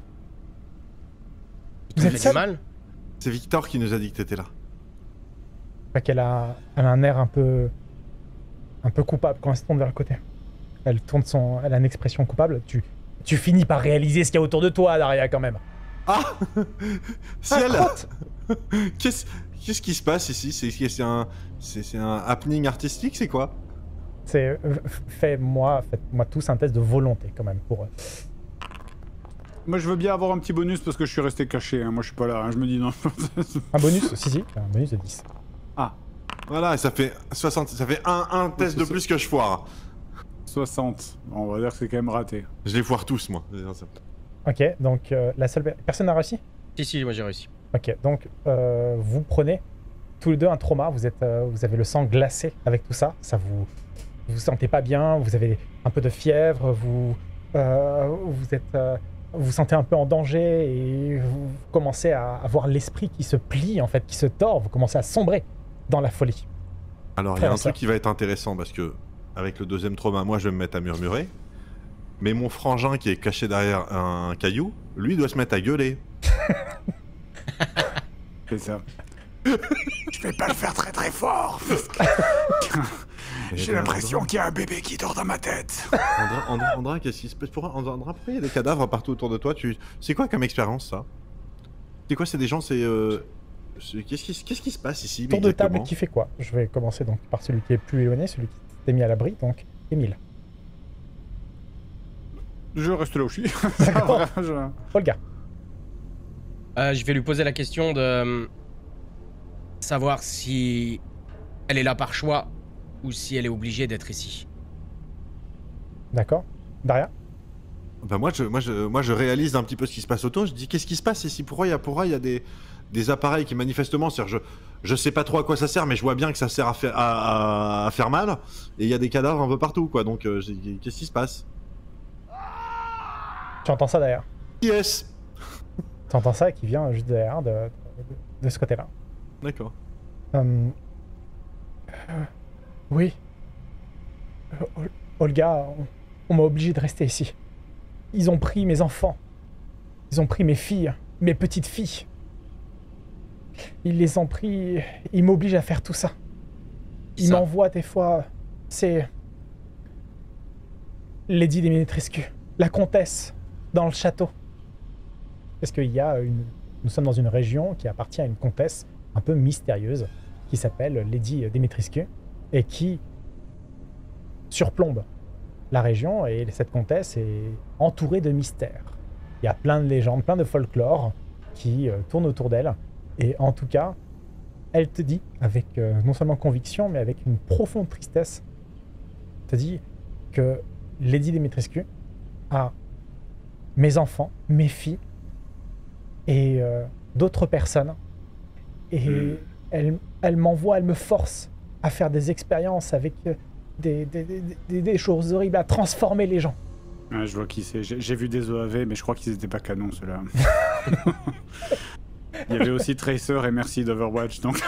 Vous Ça êtes fait du seul? mal? C'est Victor qui nous a dit que t'étais là. Fait qu'elle a un air un peu coupable quand elle se tourne vers le côté. Elle a une expression coupable. Tu finis par réaliser ce qu'il y a autour de toi, Daria, quand même. Ah Ciel crotte. Qu'est-ce qui se passe ici? C'est un happening artistique, c'est quoi? Faites-moi tous un test de volonté, quand même, pour... Moi je veux bien avoir un petit bonus parce que je suis resté caché. Moi je suis pas là. Je me dis non. Un bonus, si, un bonus de 10. Ah, Voilà, ça fait 60, ça fait un test de plus que je foire. 60. Bon, on va dire que c'est quand même raté. Je les foire tous, moi. Ok, donc la seule... Personne n'a réussi? Si, moi j'ai réussi. Ok, donc vous prenez tous les deux un trauma, vous avez le sang glacé avec tout ça, vous sentez pas bien, vous avez un peu de fièvre, vous vous sentez un peu en danger et vous commencez à avoir l'esprit qui se plie en fait, qui se tord, vous commencez à sombrer dans la folie. Alors, il y a Frère un et sœur. truc qui va être intéressant parce que, avec le deuxième trauma, moi je vais me mettre à murmurer. Mais mon frangin qui est caché derrière un caillou, lui doit se mettre à gueuler. C'est ça. Je vais pas le faire très très fort. Parce que j'ai l'impression qu'il y a un bébé qui dort dans ma tête. Andra, qu'est-ce qui se passe? Andra, pourquoi il y a des cadavres partout autour de toi? C'est quoi comme expérience, ça? C'est quoi, c'est des gens, qu'est-ce qui se passe ici? Tour de exactement table qui fait quoi? Je vais commencer donc par celui qui est plus éloigné, celui qui s'est mis à l'abri, donc Émile. Je reste là où je suis. D'accord. Je- Olga. Je vais lui poser la question de savoir si elle est là par choix ou si elle est obligée d'être ici. D'accord. Daria. Bah moi je réalise un petit peu ce qui se passe autour, je dis qu'est-ce qui se passe ici? Pourquoi il y a des appareils qui manifestement, c'est-à-dire je sais pas trop à quoi ça sert, mais je vois bien que ça sert à faire mal, et il y a des cadavres un peu partout, quoi, donc qu'est-ce qui se passe? Tu entends ça derrière. Yes. Tu entends ça qui vient juste derrière de ce côté-là. D'accord. Oui. Olga, On m'a obligé de rester ici. Ils ont pris mes enfants. Ils ont pris mes filles, mes petites filles. Ils les ont pris... Ils m'obligent à faire tout ça. Ils m'envoient des fois... C'est... Lady Dimitrescu, la comtesse, dans le château. Parce qu'il y a une... Nous sommes dans une région qui appartient à une comtesse un peu mystérieuse qui s'appelle Lady Dimitrescu et qui surplombe la région, et cette comtesse est entourée de mystères. Il y a plein de légendes, plein de folklore qui tournent autour d'elle. Et en tout cas, elle te dit, avec non seulement conviction, mais avec une profonde tristesse, te dit que Lady Dimitrescu a mes enfants, mes filles et d'autres personnes. Et elle m'envoie, elle me force à faire des expériences avec des choses horribles, à transformer les gens. Ouais, je vois qui c'est. J'ai vu des OAV, mais je crois qu'ils étaient pas canons, ceux-là. Il y avait aussi Tracer et Merci d'Overwatch, donc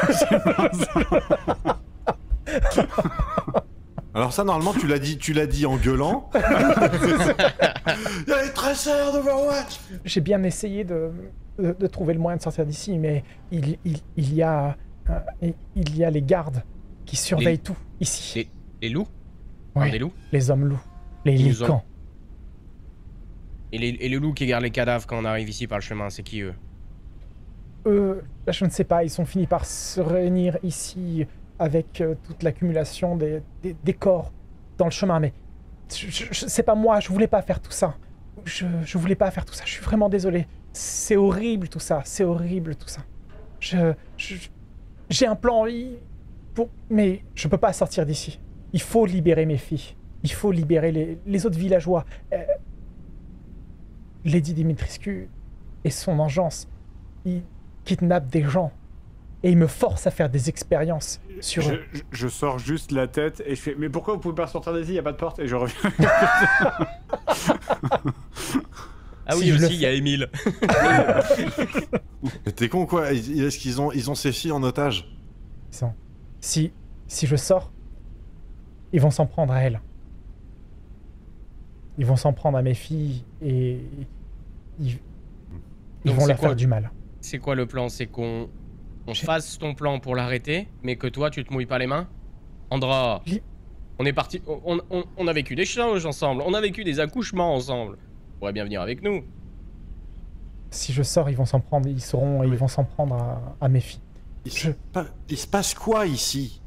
Alors ça, normalement, tu l'as dit en gueulant. Il y a les Tracer d'Overwatch. J'ai bien essayé de trouver le moyen de sortir d'ici, mais il y a les gardes qui surveillent tout ici. Les loups? Ouais, des loups? les hommes loups, les Ils nous lycans. Et les loups qui gardent les cadavres quand on arrive ici par le chemin, c'est qui eux? Là, je ne sais pas, ils sont finis par se réunir ici avec toute l'accumulation des corps dans le chemin, mais c'est pas moi, je voulais pas faire tout ça. Je voulais pas faire tout ça, je suis vraiment désolé. C'est horrible tout ça, c'est horrible tout ça. J'ai un plan, mais je peux pas sortir d'ici. Il faut libérer mes filles, il faut libérer les autres villageois. Lady Dimitrescu et son engeance, il kidnappe des gens et il me force à faire des expériences sur eux. Je sors juste la tête et je fais mais pourquoi vous pouvez pas sortir d'ici, il y a pas de porte, et je reviens. Ah oui, Si je aussi le il y a Émile. Mais t'es con quoi? Est-ce qu'ils ont ces filles en otage? Si je sors, ils vont s'en prendre à elles. Ils vont s'en prendre à mes filles et ils Donc vont c'est leur quoi faire du mal. C'est quoi le plan? C'est qu'on fasse ton plan pour l'arrêter, mais que toi tu te mouilles pas les mains? Andra, on est parti, on a vécu des choses ensemble, on a vécu des accouchements ensemble. Tu pourrais bien venir avec nous. Si je sors, ils vont s'en prendre, ils sauront et ils vont s'en prendre à mes filles. Il se passe quoi ici?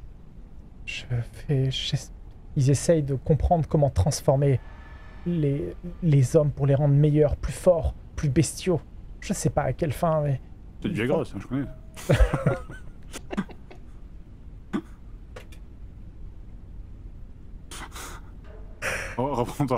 Ils essayent de comprendre comment transformer les hommes pour les rendre meilleurs, plus forts, plus bestiaux. Je sais pas à quelle fin, mais... C'est du Viagra, ça, je connais. Oh, reprends-toi.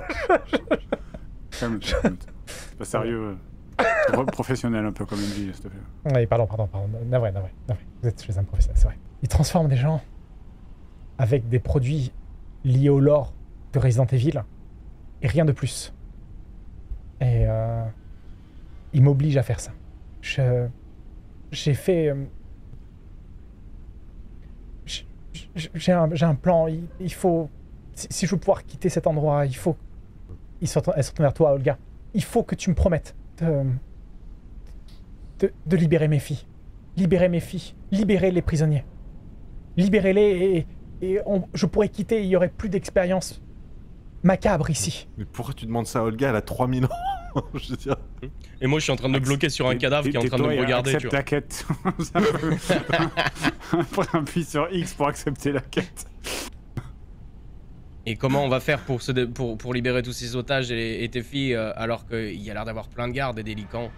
Calme-toi. C'est pas sérieux. Professionnel un peu comme une vie, s'il te plaît. Oui, pardon. Navré. Vous êtes chez un professionnel, c'est vrai. Ils transforment des gens avec des produits liés au lore de Resident Evil et rien de plus. Et ils m'obligent à faire ça. J'ai fait... J'ai un plan, il faut... Si je veux pouvoir quitter cet endroit, il faut... Elle se retourne vers toi, Olga. Il faut que tu me promettes de libérer mes filles. Libérer mes filles. Libérer les prisonniers. Libérez-les et je pourrais quitter, il n'y aurait plus d'expérience macabre ici. Mais pourquoi tu demandes ça à Olga? Elle a 3000 ans. Je veux dire. Et moi je suis en train de me bloquer sur un cadavre qui est en train de me regarder, tu vois. Accepte la quête. Appuie sur X pour accepter la quête. Et comment on va faire pour libérer tous ces otages et tes filles alors qu'il y a l'air d'avoir plein de gardes et des lycans?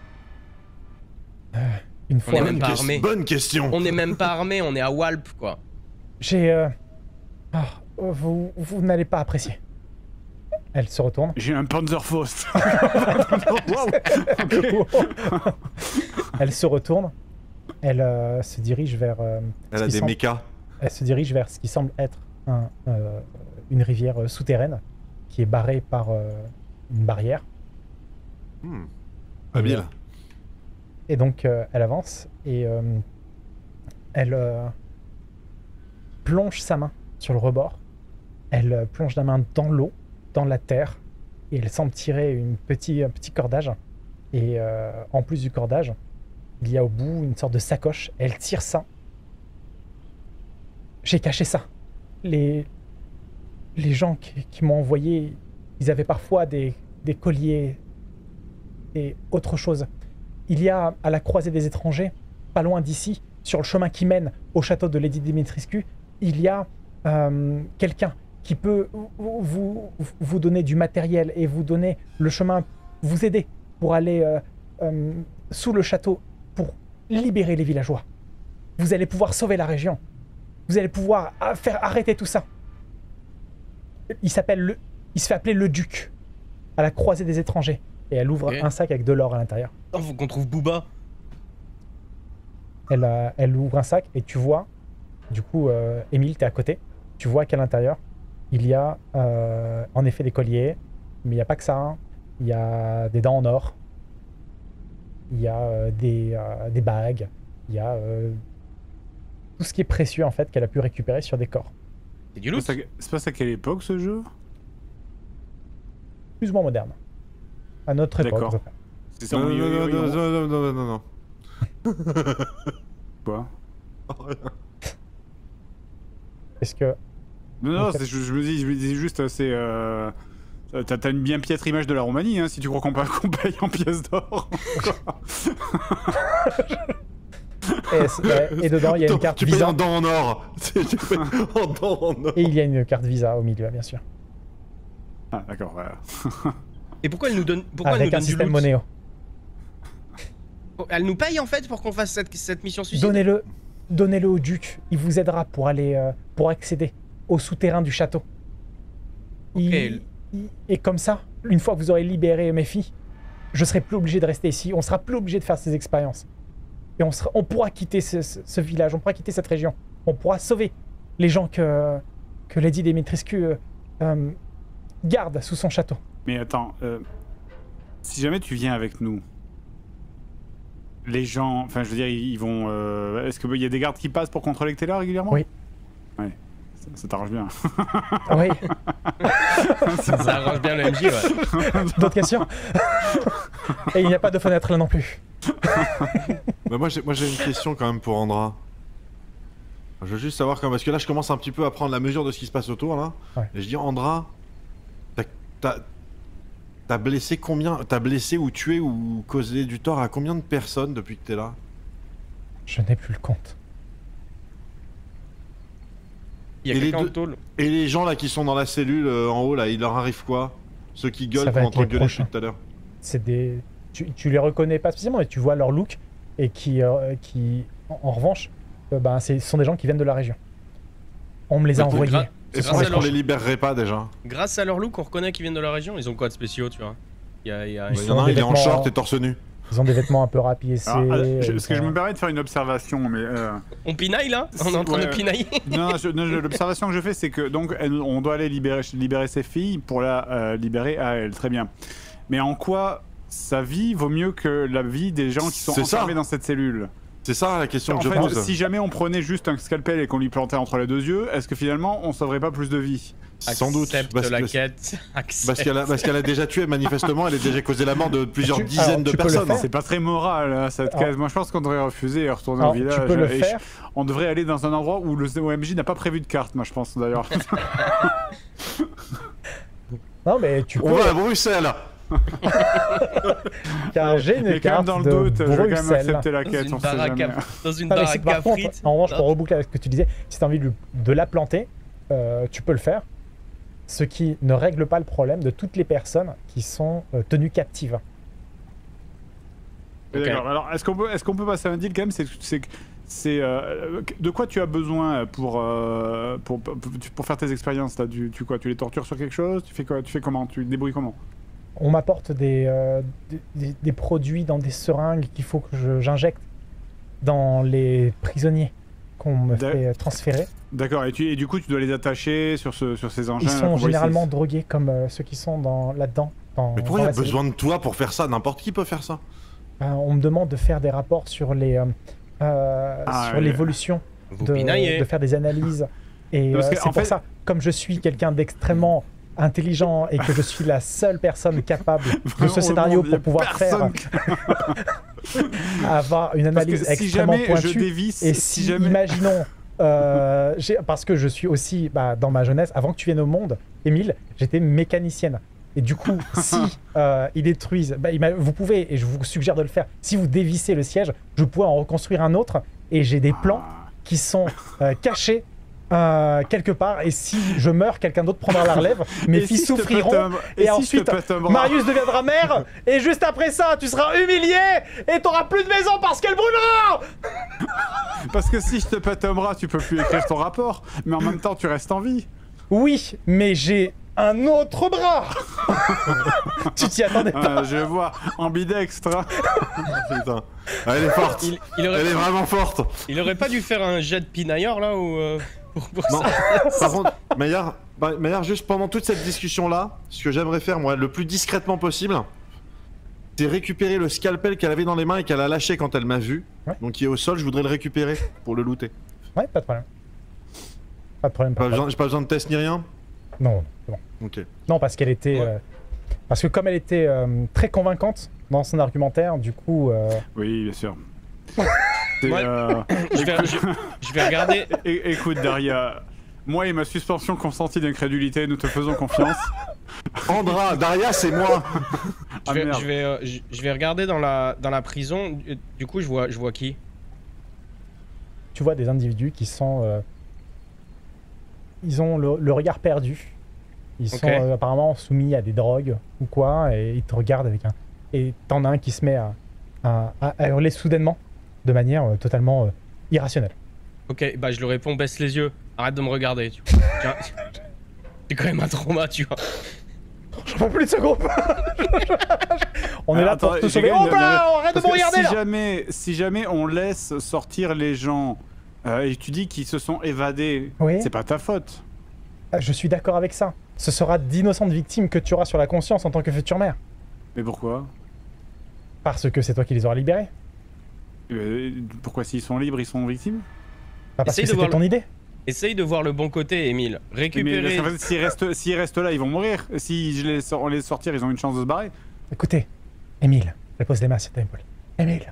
Une fois... On est même pas armés. Bonne question. On est même pas armés, on est à Walp quoi. Vous n'allez pas apprécier. Elle se retourne. J'ai un Panzerfaust. Elle se retourne. Elle se dirige vers... Elle a des mechas. Elle se dirige vers ce qui semble être une rivière souterraine qui est barrée par une barrière. Habile. Et donc elle avance et elle plonge sa main sur le rebord. Elle plonge la main dans l'eau dans la terre et elle semble tirer un petit cordage. Et en plus du cordage, il y a au bout une sorte de sacoche. Elle tire ça. J'ai caché ça. Les gens qui m'ont envoyé, ils avaient parfois des colliers et autre chose. Il y a à la croisée des étrangers, pas loin d'ici, sur le chemin qui mène au château de Lady Dimitrescu, il y a quelqu'un qui peut vous donner du matériel et vous donner le chemin, vous aider pour aller sous le château pour libérer les villageois. Vous allez pouvoir sauver la région. Vous allez pouvoir faire arrêter tout ça. Il se fait appeler le Duc, à la croisée des étrangers. Et elle ouvre un sac avec de l'or à l'intérieur. Oh, faut qu'on trouve Booba. Elle ouvre un sac et tu vois, du coup, Émile, t'es à côté. Tu vois qu'à l'intérieur, il y a en effet des colliers, mais il n'y a pas que ça. Hein. Il y a des dents en or. Il y a des bagues. Il y a tout ce qui est précieux en fait qu'elle a pu récupérer sur des corps. C'est du loot. C'est pas à quelle époque ce jeu? Plus ou moins moderne. À notre époque. D'accord. C'est ça. Non. Quoi? Est-ce que... Non, je me dis juste, c'est... T'as une bien piètre image de la Roumanie, hein, si tu crois qu'on paye en pièces d'or. et dedans, il y a une carte tu payes Visa. en dents en or. En dents en or. Et il y a une carte Visa au milieu, bien sûr. Ah, d'accord, voilà. Et pourquoi elle nous donne, Avec un du système loot? Monéo. Elle nous paye en fait pour qu'on fasse cette mission suicide. Donnez-le au duc. Il vous aidera pour aller pour accéder au souterrain du château. Et comme ça, une fois que vous aurez libéré mes filles, je serai plus obligé de rester ici. On sera plus obligé de faire ces expériences. Et on pourra quitter ce village. On pourra quitter cette région. On pourra sauver les gens que Lady Dimitrescu garde sous son château. Mais attends, si jamais tu viens avec nous, les gens, enfin je veux dire, ils vont... Est-ce qu'il y a des gardes qui passent pour contrôler que t'es là régulièrement? Oui. Ouais, ça t'arrange bien. Oui. Ça arrange bien le MJ, ouais. D'autres questions? Et il n'y a pas de fenêtre là non plus. Bah moi j'ai une question quand même pour Andra. Je veux juste savoir parce que là je commence un petit peu à prendre la mesure de ce qui se passe autour là. Ouais. Et je dis Andra, t'as blessé combien? T'as blessé ou tué ou causé du tort à combien de personnes depuis que t'es là? Je n'ai plus le compte. Il y a quelqu'un en tôle. Et les gens là qui sont dans la cellule en haut là, il leur arrive quoi? Ceux qui gueulent Ça va qu'on être entend les gueuler prochains. depuis tout à l'heure. C'est des... Tu les reconnais pas spécialement, mais tu vois leur look et qui en revanche, ce sont des gens qui viennent de la région. On me les a Mais envoyés. Et Grâce pourquoi à est-ce qu'on leur- les libérerait pas déjà? Grâce à leur look, on reconnaît qu'ils viennent de la région. Ils ont quoi de spéciaux, tu vois? Ils Il y en sont a un, des il est en vêtements- short et torse nu. Ils ont des vêtements un peu rapiécés. Parce que je me permets de faire une observation, mais... On pinaille là? On est en train de Ouais. pinailler? non, l'observation que je fais, c'est que donc on doit aller libérer ses filles pour la libérer à elle, très bien. Mais en quoi sa vie vaut mieux que la vie des gens qui sont C'est ça. enfermés dans cette cellule? C'est ça la question En que je fait, pose. si jamais on prenait juste un scalpel et qu'on lui plantait entre les deux yeux, est-ce que finalement on sauverait pas plus de vie? Sans doute. Accepte la quête. Parce qu'elle a déjà tué, manifestement, elle a déjà causé la mort de plusieurs Alors, dizaines de tu peux le personnes. faire. C'est pas très moral, hein, cette Alors- case. Moi je pense qu'on devrait refuser et retourner Alors, au village. tu peux le Et faire. on devrait aller dans un endroit où le OMJ n'a pas prévu de carte, moi je pense d'ailleurs. Non, mais tu On peux. va à Bruxelles. Car j'ai une Mais quand même carte dans le de doute, je vais quand même Bruxelles. accepter la Dans quête, une on sait baraque jamais. dans une Non, mais c'est baraque que à par contre, frites. en revanche, pour reboucler avec ce que tu disais, si tu as envie de la planter, tu peux le faire. Ce qui ne règle pas le problème de toutes les personnes qui sont tenues captives. Mais Ok. D'accord. Alors, est-ce qu'on peut passer à un deal quand même? De quoi tu as besoin pour faire tes expériences là? Tu les tortures sur quelque chose? Tu fais comment? Tu te débrouilles comment? On m'apporte des produits dans des seringues qu'il faut que j'injecte dans les prisonniers qu'on me fait transférer. D'accord. Et du coup, tu dois les attacher sur ces engins. Ils là, sont qu'on voit généralement ici. drogués comme ceux qui sont là-dedans. Mais pourquoi il y a besoin de toi pour faire ça? N'importe qui peut faire ça. On me demande de faire des rapports sur sur l'évolution, Vous de pinaillez. faire des analyses. Et Parce que, c'est en pour fait- ça, comme je suis quelqu'un d'extrêmement intelligent et que je suis la seule personne capable de Vraiment, ce scénario il y a pour pouvoir faire avoir une analyse Parce que si extrêmement jamais je pointue. dévisse, Et si, jamais... imaginons, parce que je suis aussi, dans ma jeunesse, avant que tu viennes au monde, Émile, j'étais mécanicienne. Et du coup, si ils détruisent, vous pouvez, et je vous suggère de le faire, si vous dévissez le siège, je pourrais en reconstruire un autre, et j'ai des plans qui sont cachés quelque part, et si je meurs, quelqu'un d'autre prendra la relève, mes fils souffriront, et ensuite Marius deviendra maire, et juste après ça, tu seras humilié, et t'auras plus de maison parce qu'elle brûlera. Parce que si je te pète un bras, tu peux plus écrire ton rapport, mais en même temps, tu restes en vie. Oui, mais j'ai un autre bras. Tu t'y attendais pas. Je vois, ambidextre. Putain. Elle est forte. Elle est vraiment forte. Il aurait pas dû faire un jet de pinailleur là ou pour Non. ça. Par contre, Maillard, juste pendant toute cette discussion-là, ce que j'aimerais faire, moi, le plus discrètement possible, c'est récupérer le scalpel qu'elle avait dans les mains et qu'elle a lâché quand elle m'a vu. Ouais. Donc il est au sol, je voudrais le récupérer pour le looter. Ouais, pas de problème. Pas de problème. J'ai pas besoin de test ni rien. Non, c'est bon. Ok. Non, parce qu'elle était... Ouais. parce que comme elle était très convaincante dans son argumentaire, du coup... Oui, bien sûr. Ouais. Je vais regarder. Écoute, Daria, moi et ma suspension consentie d'incrédulité, nous te faisons confiance. Andra, Daria, c'est moi. Ah, merde. Je vais regarder dans la prison. Du coup, je vois qui? Tu vois des individus qui sont... ils ont le regard perdu. Ils sont apparemment soumis à des drogues ou quoi, et ils te regardent avec un... Et t'en as un qui se met à hurler soudainement, de manière totalement irrationnelle. Ok, bah je lui réponds, baisse les yeux, arrête de me regarder, tu vois. Tiens, c'est quand même un trauma, tu vois. J'en peux plus de ce groupe. On est là Attends, pour te j'ai sauver. quand même Oh bah, arrête de me regarder là. si jamais on laisse sortir les gens et tu dis qu'ils se sont évadés, Oui. c'est pas ta faute. Je suis d'accord avec ça. Ce sera d'innocentes victimes que tu auras sur la conscience en tant que future mère. Mais pourquoi? Parce que c'est toi qui les auras libérés. Pourquoi s'ils sont libres, ils sont victimes? Pas parce Essaye que de voir c'était ton idée. Essaye de voir le bon côté, Émile. Récupérer. Mais s'ils restent là, ils vont mourir. Si on les sortir, ils ont une chance de se barrer. Écoutez, Émile, je pose les mains sur ta épaule. Émile,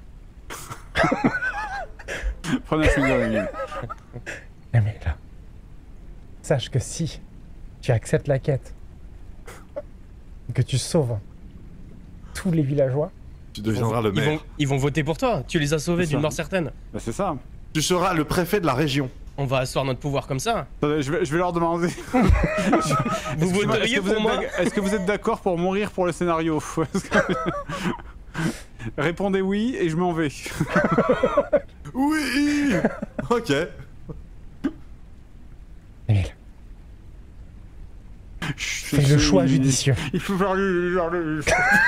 Prenez un chewing-gum, Emile. Émile. Sache que si tu acceptes la quête, que tu sauves tous les villageois, Tu deviendras le maire. Ils vont voter pour toi. Tu les as sauvés C'est d'une ça. mort certaine. Bah, c'est ça. Tu seras le préfet de la région. On va asseoir notre pouvoir comme ça. Attendez, je vais leur demander. Vous voteriez pour moi? Est-ce que vous êtes d'accord pour mourir pour le scénario? Répondez oui et je m'en vais. Oui. Ok. Émile, fais le choix judicieux. Il faut faire le...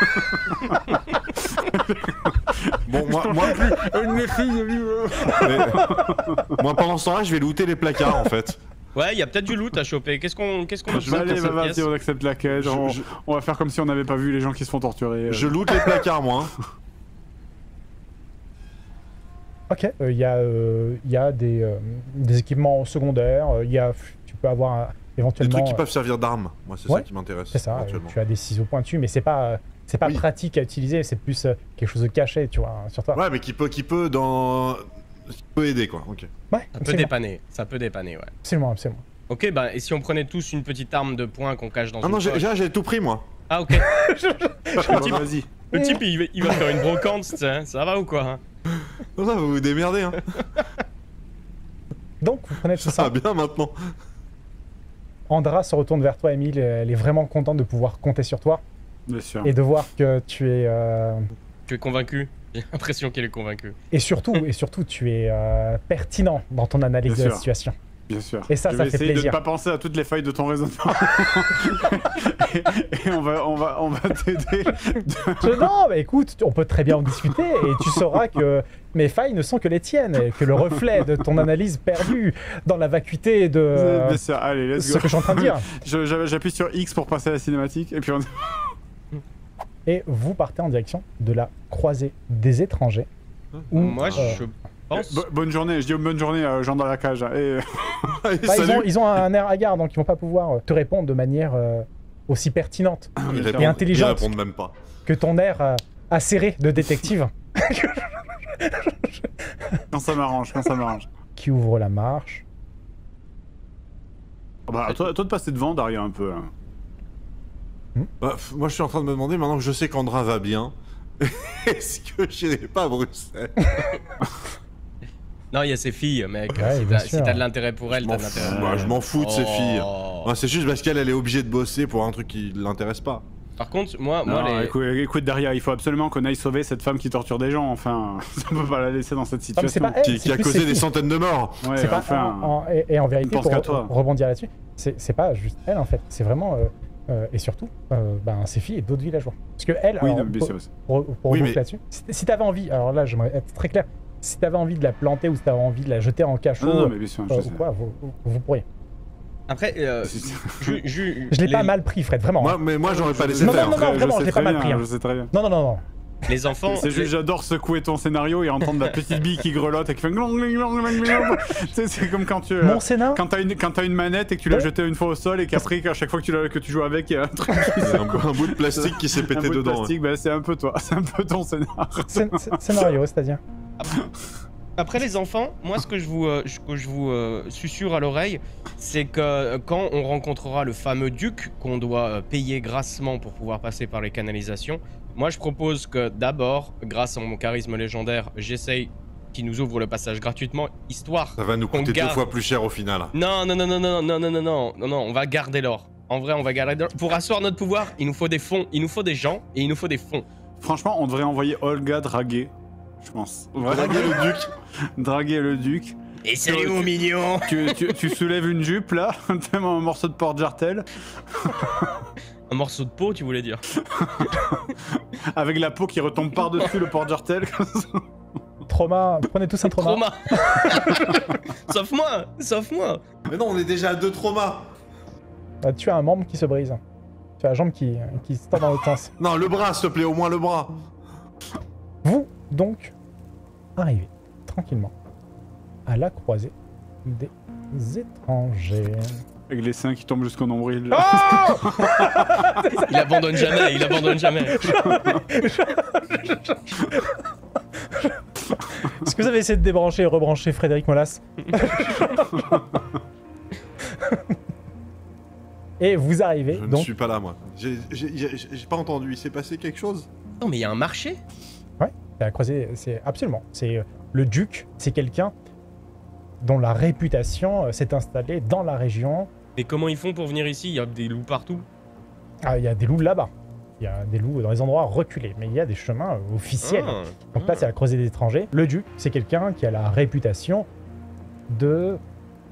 Bon, moi pendant ce temps-là, je vais looter les placards en fait. Ouais, il y a peut-être du loot à choper. Qu'est-ce qu'on observe Allez, dans cette vas-y, pièce? on accepte la quête. On va faire comme si on n'avait pas vu les gens qui se font torturer. Je loot les placards, moi. Hein. Ok, il y a des équipements secondaires, tu peux avoir Des éventuellement... trucs qui peuvent servir d'armes. Moi, c'est Ouais, ça qui m'intéresse. C'est ça, éventuellement. tu as des ciseaux pointus, mais c'est pas Oui. pratique à utiliser, c'est plus quelque chose de caché, tu vois, sur toi. Ouais, mais qui peut aider quoi. Ok. Ouais, Ça peut absolument, dépanner. Ça peut dépanner, ouais. absolument, absolument. Ok, bah et si on prenait tous une petite arme de poing qu'on cache dans Ah une non, poche? j'ai tout pris moi. Ah ok. Vas-y. Le type il va faire une brocante, tu sais, ça va ou quoi hein? Non, ça, vous vous démerdez hein. Donc, vous prenez tout Ça ça. va bien maintenant. Andra se retourne vers toi, Émile, elle est vraiment contente de pouvoir compter sur toi Bien sûr. et de voir que tu es... Tu es convaincu? J'ai l'impression qu'elle est convaincue. Et surtout, tu es pertinent dans ton analyse Bien de la sûr. situation. Bien sûr. Et ça je fait vais essayer plaisir. de ne pas penser à toutes les failles de ton raisonnement. et on va t'aider. Non, mais écoute, on peut très bien en discuter et tu sauras que mes failles ne sont que les tiennes et que le reflet de ton analyse perdue dans la vacuité de Bien sûr. Allez, let's ce go. que je suis en train de dire. J'appuie sur X pour passer à la cinématique et puis on... Et vous partez en direction de la croisée des étrangers. Où, Moi je pense. Bonne journée. Je dis bonne journée, gens dans la cage. Et... Allez, bah, salut. ils ont un air hagard, donc ils vont pas pouvoir te répondre de manière aussi pertinente Ils et intelligente Ils répondent même pas. que ton air acéré de détective Quand ça m'arrange, quand ça m'arrange. qui ouvre la marche. Bah, toi de passer devant, Daria, un peu. Hein. Bah, moi, je suis en train de me demander, maintenant que je sais qu'Andra va bien, est-ce que j'irai pas à Bruxelles? Non, il y a ses filles, mec. Ouais, Si bien t'as sûr. de l'intérêt pour elle, t'as de l'intérêt. Moi, je m'en fous de ces filles. Oh. Moi, c'est juste parce qu'elle est obligée de bosser pour un truc qui l'intéresse pas. Par contre, moi Non, les... écoute, Daria, il faut absolument qu'on aille sauver cette femme qui torture des gens. Enfin, on peut pas la laisser dans cette Non, mais c'est situation. pas elle, Qui c'est a plus causé ses des filles. centaines de morts. Ouais, C'est pas enfin. et en vérité, pense pour qu'à toi. rebondir là-dessus, c'est pas juste elle en fait, c'est vraiment et surtout ben, ses filles et d'autres villageois. Parce que elle, Oui, alors, non, mais c'est aussi. pour Oui, reboucler mais- là-dessus, si t'avais envie, alors là j'aimerais être très clair, si t'avais envie de la planter ou si t'avais envie de la jeter en cachot Non, mais bien sûr, je ou sais. quoi, vous pourriez. Après, Je l'ai pas mal pris, Fred, vraiment. Moi, hein. mais moi, j'aurais pas laissé Non, faire. non, non, vraiment, sais je l'ai pas très mal bien, pris, hein. Je sais très bien. Non. les enfants... C'est juste, j'adore secouer ton scénario et entendre la petite bille qui grelotte et qui fait glong, glong, glong, glong, glong. Tu sais, c'est comme quand tu. Mon Sénat, Quand t'as une manette et que tu l'as Ouais. jetée une fois au sol et qu'après, à chaque fois que tu joues avec, il y a un truc qui Il y a secoue. un bout de plastique qui s'est Un pété bout de dedans. plastique, bah, c'est un peu toi, c'est un peu ton scénario. scénario, c'est-à-dire. Après les enfants, moi ce que je vous susurre à l'oreille, c'est que quand on rencontrera le fameux duc qu'on doit payer grassement pour pouvoir passer par les canalisations, moi je propose que d'abord, grâce à mon charisme légendaire, j'essaye qu'il nous ouvre le passage gratuitement, histoire... Ça va nous qu'on coûter deux garde- fois plus cher au final. Non, on va garder l'or. En vrai, on va garder l'or. Pour asseoir notre pouvoir, il nous faut des fonds, il nous faut des gens et il nous faut des fonds. Franchement, on devrait envoyer Olga draguer, je pense. Draguer le duc. Draguer le duc. Et salut mon mignon. Tu soulèves une jupe là, tellement un morceau de porte-jartel, Un morceau de peau, tu voulais dire. avec la peau qui retombe par-dessus le porte-jartel. Trauma, prenez tous un trauma. Trauma. Sauf moi. Mais non, on est déjà à 2 traumas. Tu as un membre qui se brise. Tu as la jambe qui se tend dans l'autre sens. Non, le bras, s'il te plaît, au moins le bras. Vous, donc, arrivez tranquillement à la croisée des étrangers. Avec les seins qui tombent jusqu'au nombril. là. Il abandonne jamais, il abandonne jamais. Est-ce que vous avez essayé de débrancher et rebrancher Frédéric Molas? Et vous arrivez, Je ne donc, suis pas là, moi. J'ai pas entendu. Il s'est passé quelque chose? Non, mais il y a un marché. à la croisée, c'est absolument. C'est le duc, c'est quelqu'un dont la réputation s'est installée dans la région. Mais comment ils font pour venir ici? Il y a des loups partout. Ah, il y a des loups là-bas. Il y a des loups dans les endroits reculés, mais il y a des chemins officiels. Ah. Donc là, c'est la croisée des étrangers. Le duc, c'est quelqu'un qui a la réputation de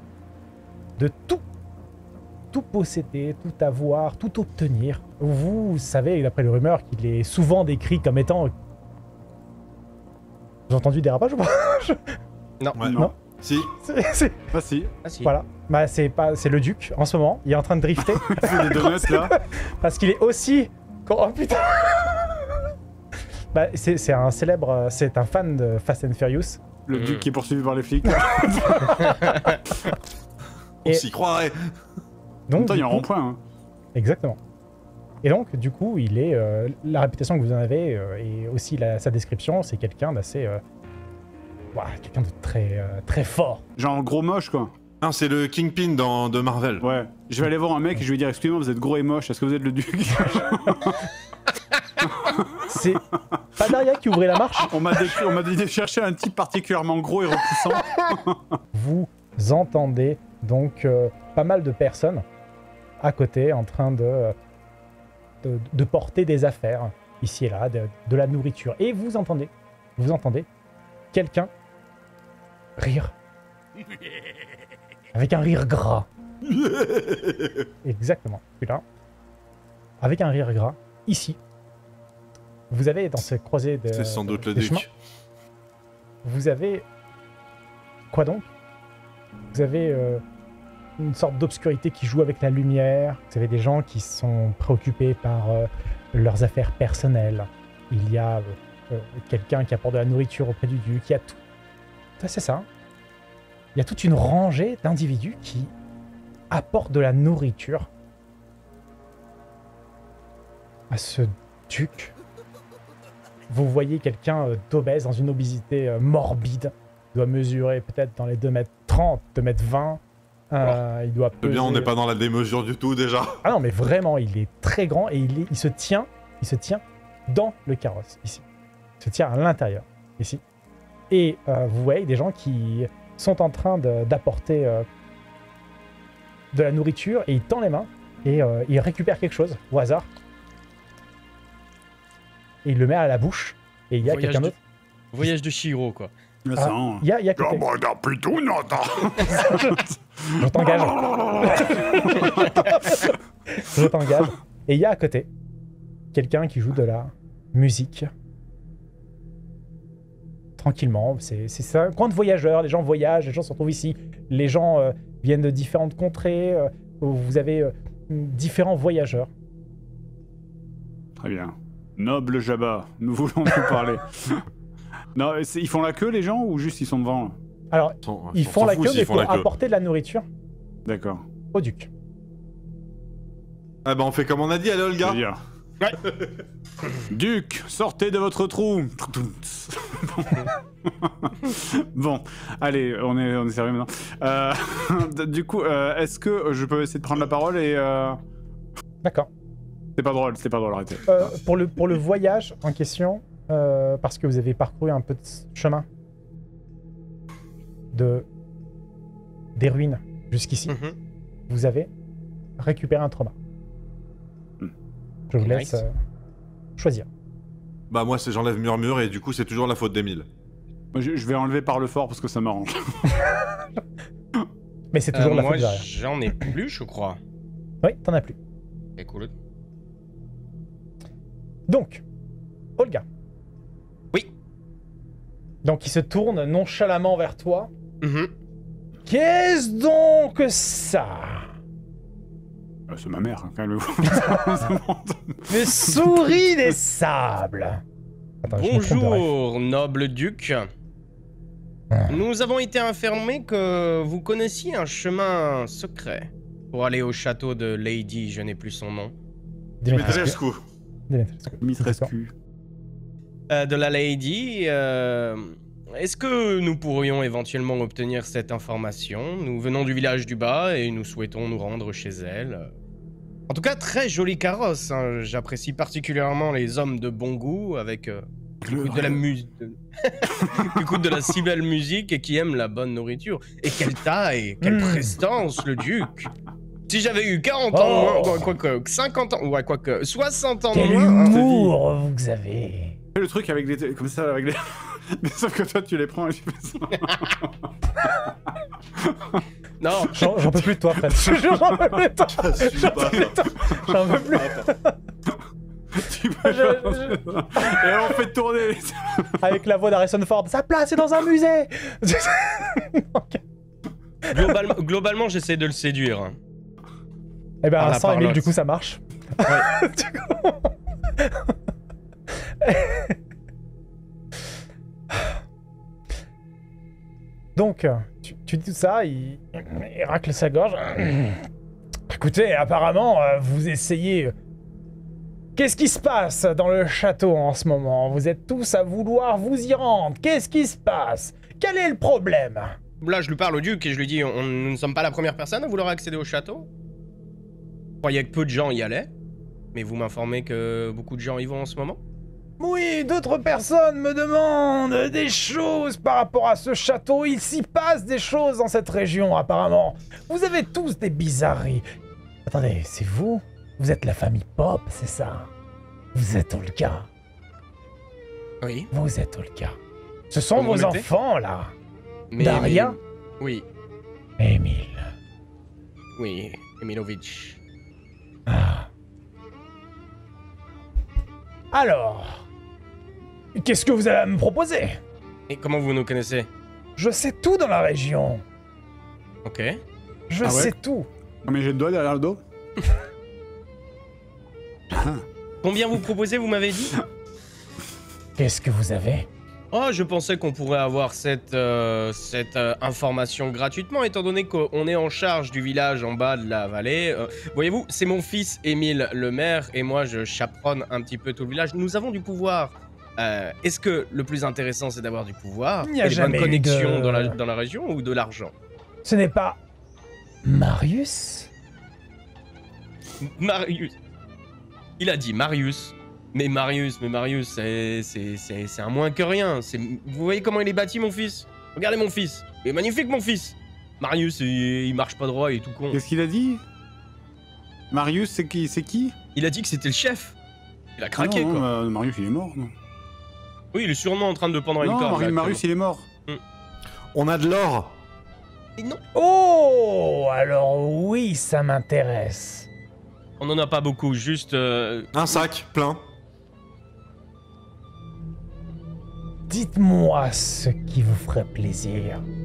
tout posséder, tout avoir, tout obtenir. Vous savez, d'après les rumeurs, qu'il est souvent décrit comme étant... Vous avez entendu des rapages ou pas? Non. Ouais. Non. Si. C'est- Ah si, Ah si. Voilà. Bah, c'est le duc, en ce moment. Il est en train de drifter, il fait des donuts là. parce qu'il est aussi... Oh putain. Bah, c'est un célèbre... C'est un fan de Fast and Furious. Le duc qui est poursuivi par les flics. On Et- s'y croirait. En même Donc, temps, il y du a un coup- rond-point. Hein. Exactement. Et donc, du coup, il est la réputation que vous en avez et aussi sa description, c'est quelqu'un d'assez, quelqu'un de très fort. Genre gros moche quoi. Non, c'est le Kingpin de Marvel. Ouais. Je vais aller voir un mec et je vais lui dire excusez-moi, vous êtes gros et moche. Est-ce que vous êtes le duc? C'est pas Daria qui ouvrait la marche. On m'a dit de chercher un type particulièrement gros et repoussant. Vous entendez donc pas mal de personnes à côté en train de porter des affaires ici et là, de la nourriture. Et vous entendez quelqu'un rire. Avec un rire gras. Exactement, celui-là. Avec un rire gras. Ici, vous avez dans cette croisée de C'est sans doute le des chemins, duc. vous avez... Quoi donc? Vous avez une sorte d'obscurité qui joue avec la lumière. Vous avez des gens qui sont préoccupés par leurs affaires personnelles. Il y a quelqu'un qui apporte de la nourriture auprès du duc. Il y a tout. C'est ça. Il y a toute une rangée d'individus qui apportent de la nourriture à ce duc. Vous voyez quelqu'un d'obèse, dans une obésité morbide. Il doit mesurer peut-être dans les 2m30, 2m20. Il doit peser... C'est bien, on n'est pas dans la démesure du tout déjà. Ah non, mais vraiment, il est très grand et il se tient dans le carrosse, ici. Il se tient à l'intérieur, ici. Et vous voyez des gens qui sont en train d'apporter de la nourriture et il tend les mains et il récupère quelque chose au hasard. Et il le met à la bouche et il y a quelqu'un d'autre. Voyage de Chihiro, quoi. Il y a côté. Je t'engage. Je t'engage. Et il y a à côté quelqu'un qui joue de la musique. Tranquillement. C'est un coin de voyageurs. Les gens voyagent, les gens se retrouvent ici. Les gens viennent de différentes contrées. Vous avez différents voyageurs. Très bien. Noble Jabba, nous voulons vous parler. Non, ils font la queue, les gens, ou juste ils sont devant? Alors, ils font la queue, mais pour apporter de la nourriture. D'accord. Au duc. Ah bah on fait comme on a dit, allez Olga. Ouais. Duc, sortez de votre trou. Bon, allez, on est sérieux maintenant. Du coup, est-ce que je peux essayer de prendre la parole et... D'accord. C'est pas drôle, arrêtez. Pour le voyage en question, parce que vous avez parcouru un peu de chemin des ruines jusqu'ici, vous avez récupéré un trauma. Je vous laisse choisir. Bah moi c'est j'enlève murmure et du coup c'est toujours la faute d'Emile. Je vais enlever par le fort parce que ça m'arrange. Mais c'est toujours la faute moi, derrière. J'en ai plus, je crois. Oui, t'en as plus. C'est cool. Donc, Olga. Oui. Donc il se tourne nonchalamment vers toi. Mhm. Qu'est-ce donc ça? C'est ma mère, hein, calmez-vous. Le souris des sables. Attends, je me trompe de rêve. Bonjour, noble duc. Nous avons été informés que vous connaissiez un chemin secret pour aller au château de Lady, je n'ai plus son nom. Dimitrescu. Dimitrescu. De la Lady, est-ce que nous pourrions éventuellement obtenir cette information? Nous venons du village du bas et nous souhaitons nous rendre chez elle. En tout cas, très joli carrosse. Hein. J'apprécie particulièrement les hommes de bon goût avec qui écoutent de la musique, qui écoutent de la si belle musique et qui aiment la bonne nourriture. Et quelle taille, quelle prestance, le duc. Si j'avais eu 40 ans de moins, quoique 50 ans, ouais, quoique 60 ans de Quel moins... humour vous avez. Fais le truc avec les... comme ça, avec les... Mais sauf que toi, tu les prends et tu fais ça. Non, J'en peux plus de toi, Fred. J'en peux plus de toi. J'en peux plus. Tu peux Et alors, on fait tourner. Avec la voix d'Harrison Ford. Sa place est dans un musée. globalement, j'essaie de le séduire. Hein. Eh ben, Par la sans Emile, parlotte. du coup, ça marche. Ouais. Donc, tu dis tout ça, il racle sa gorge. Écoutez, apparemment, vous essayez... Qu'est-ce qui se passe dans le château en ce moment? Vous êtes tous à vouloir vous y rendre. Qu'est-ce qui se passe? Quel est le problème? Là, je lui parle au duc et je lui dis nous ne sommes pas la première personne à vouloir accéder au château. Je croyais que peu de gens y allaient, mais vous m'informez que beaucoup de gens y vont en ce moment. Oui, d'autres personnes me demandent des choses par rapport à ce château. Il s'y passe des choses dans cette région, apparemment. Vous avez tous des bizarreries. Attendez, c'est vous? Vous êtes la famille Pop, c'est ça? Vous êtes Olga. Oui. Vous êtes Olga. Ce sont Comment vos vous mettez enfants, là. Daria? Oui, Emile. oui, Emilovitch. Ah. Alors, qu'est-ce que vous allez me proposer? Et comment vous nous connaissez? Je sais tout dans la région. Ok. Je Ah ouais? sais tout. Combien j'ai de doigts derrière le dos? Combien vous proposez, vous m'avez dit? Qu'est-ce que vous avez? Oh, je pensais qu'on pourrait avoir cette information gratuitement, étant donné qu'on est en charge du village en bas de la vallée. Voyez-vous, c'est mon fils Émile le maire, et moi je chaperonne un petit peu tout le village. Nous avons du pouvoir. Est-ce que le plus intéressant, c'est d'avoir du pouvoir Il n'y a et des bonnes jamais eu connexions de- dans la région, ou de l'argent? Ce n'est pas Marius? Marius. Il a dit Marius. Mais Marius, c'est un moins que rien. Vous voyez comment il est bâti, mon fils? Regardez mon fils. Il est magnifique, mon fils. Marius, il marche pas droit, il est tout con. Qu'est-ce qu'il a dit? Marius, c'est qui? Il a dit que c'était le chef. Il a Ah craqué, non, quoi. non, Marius, il est mort, non? Oui, il est sûrement en train de pendre une Non, corde. là, Marius, il est mort. On a de l'or. Et non, Oh, alors oui, ça m'intéresse. on en a pas beaucoup, juste... Un sac plein. Dites-moi ce qui vous ferait plaisir.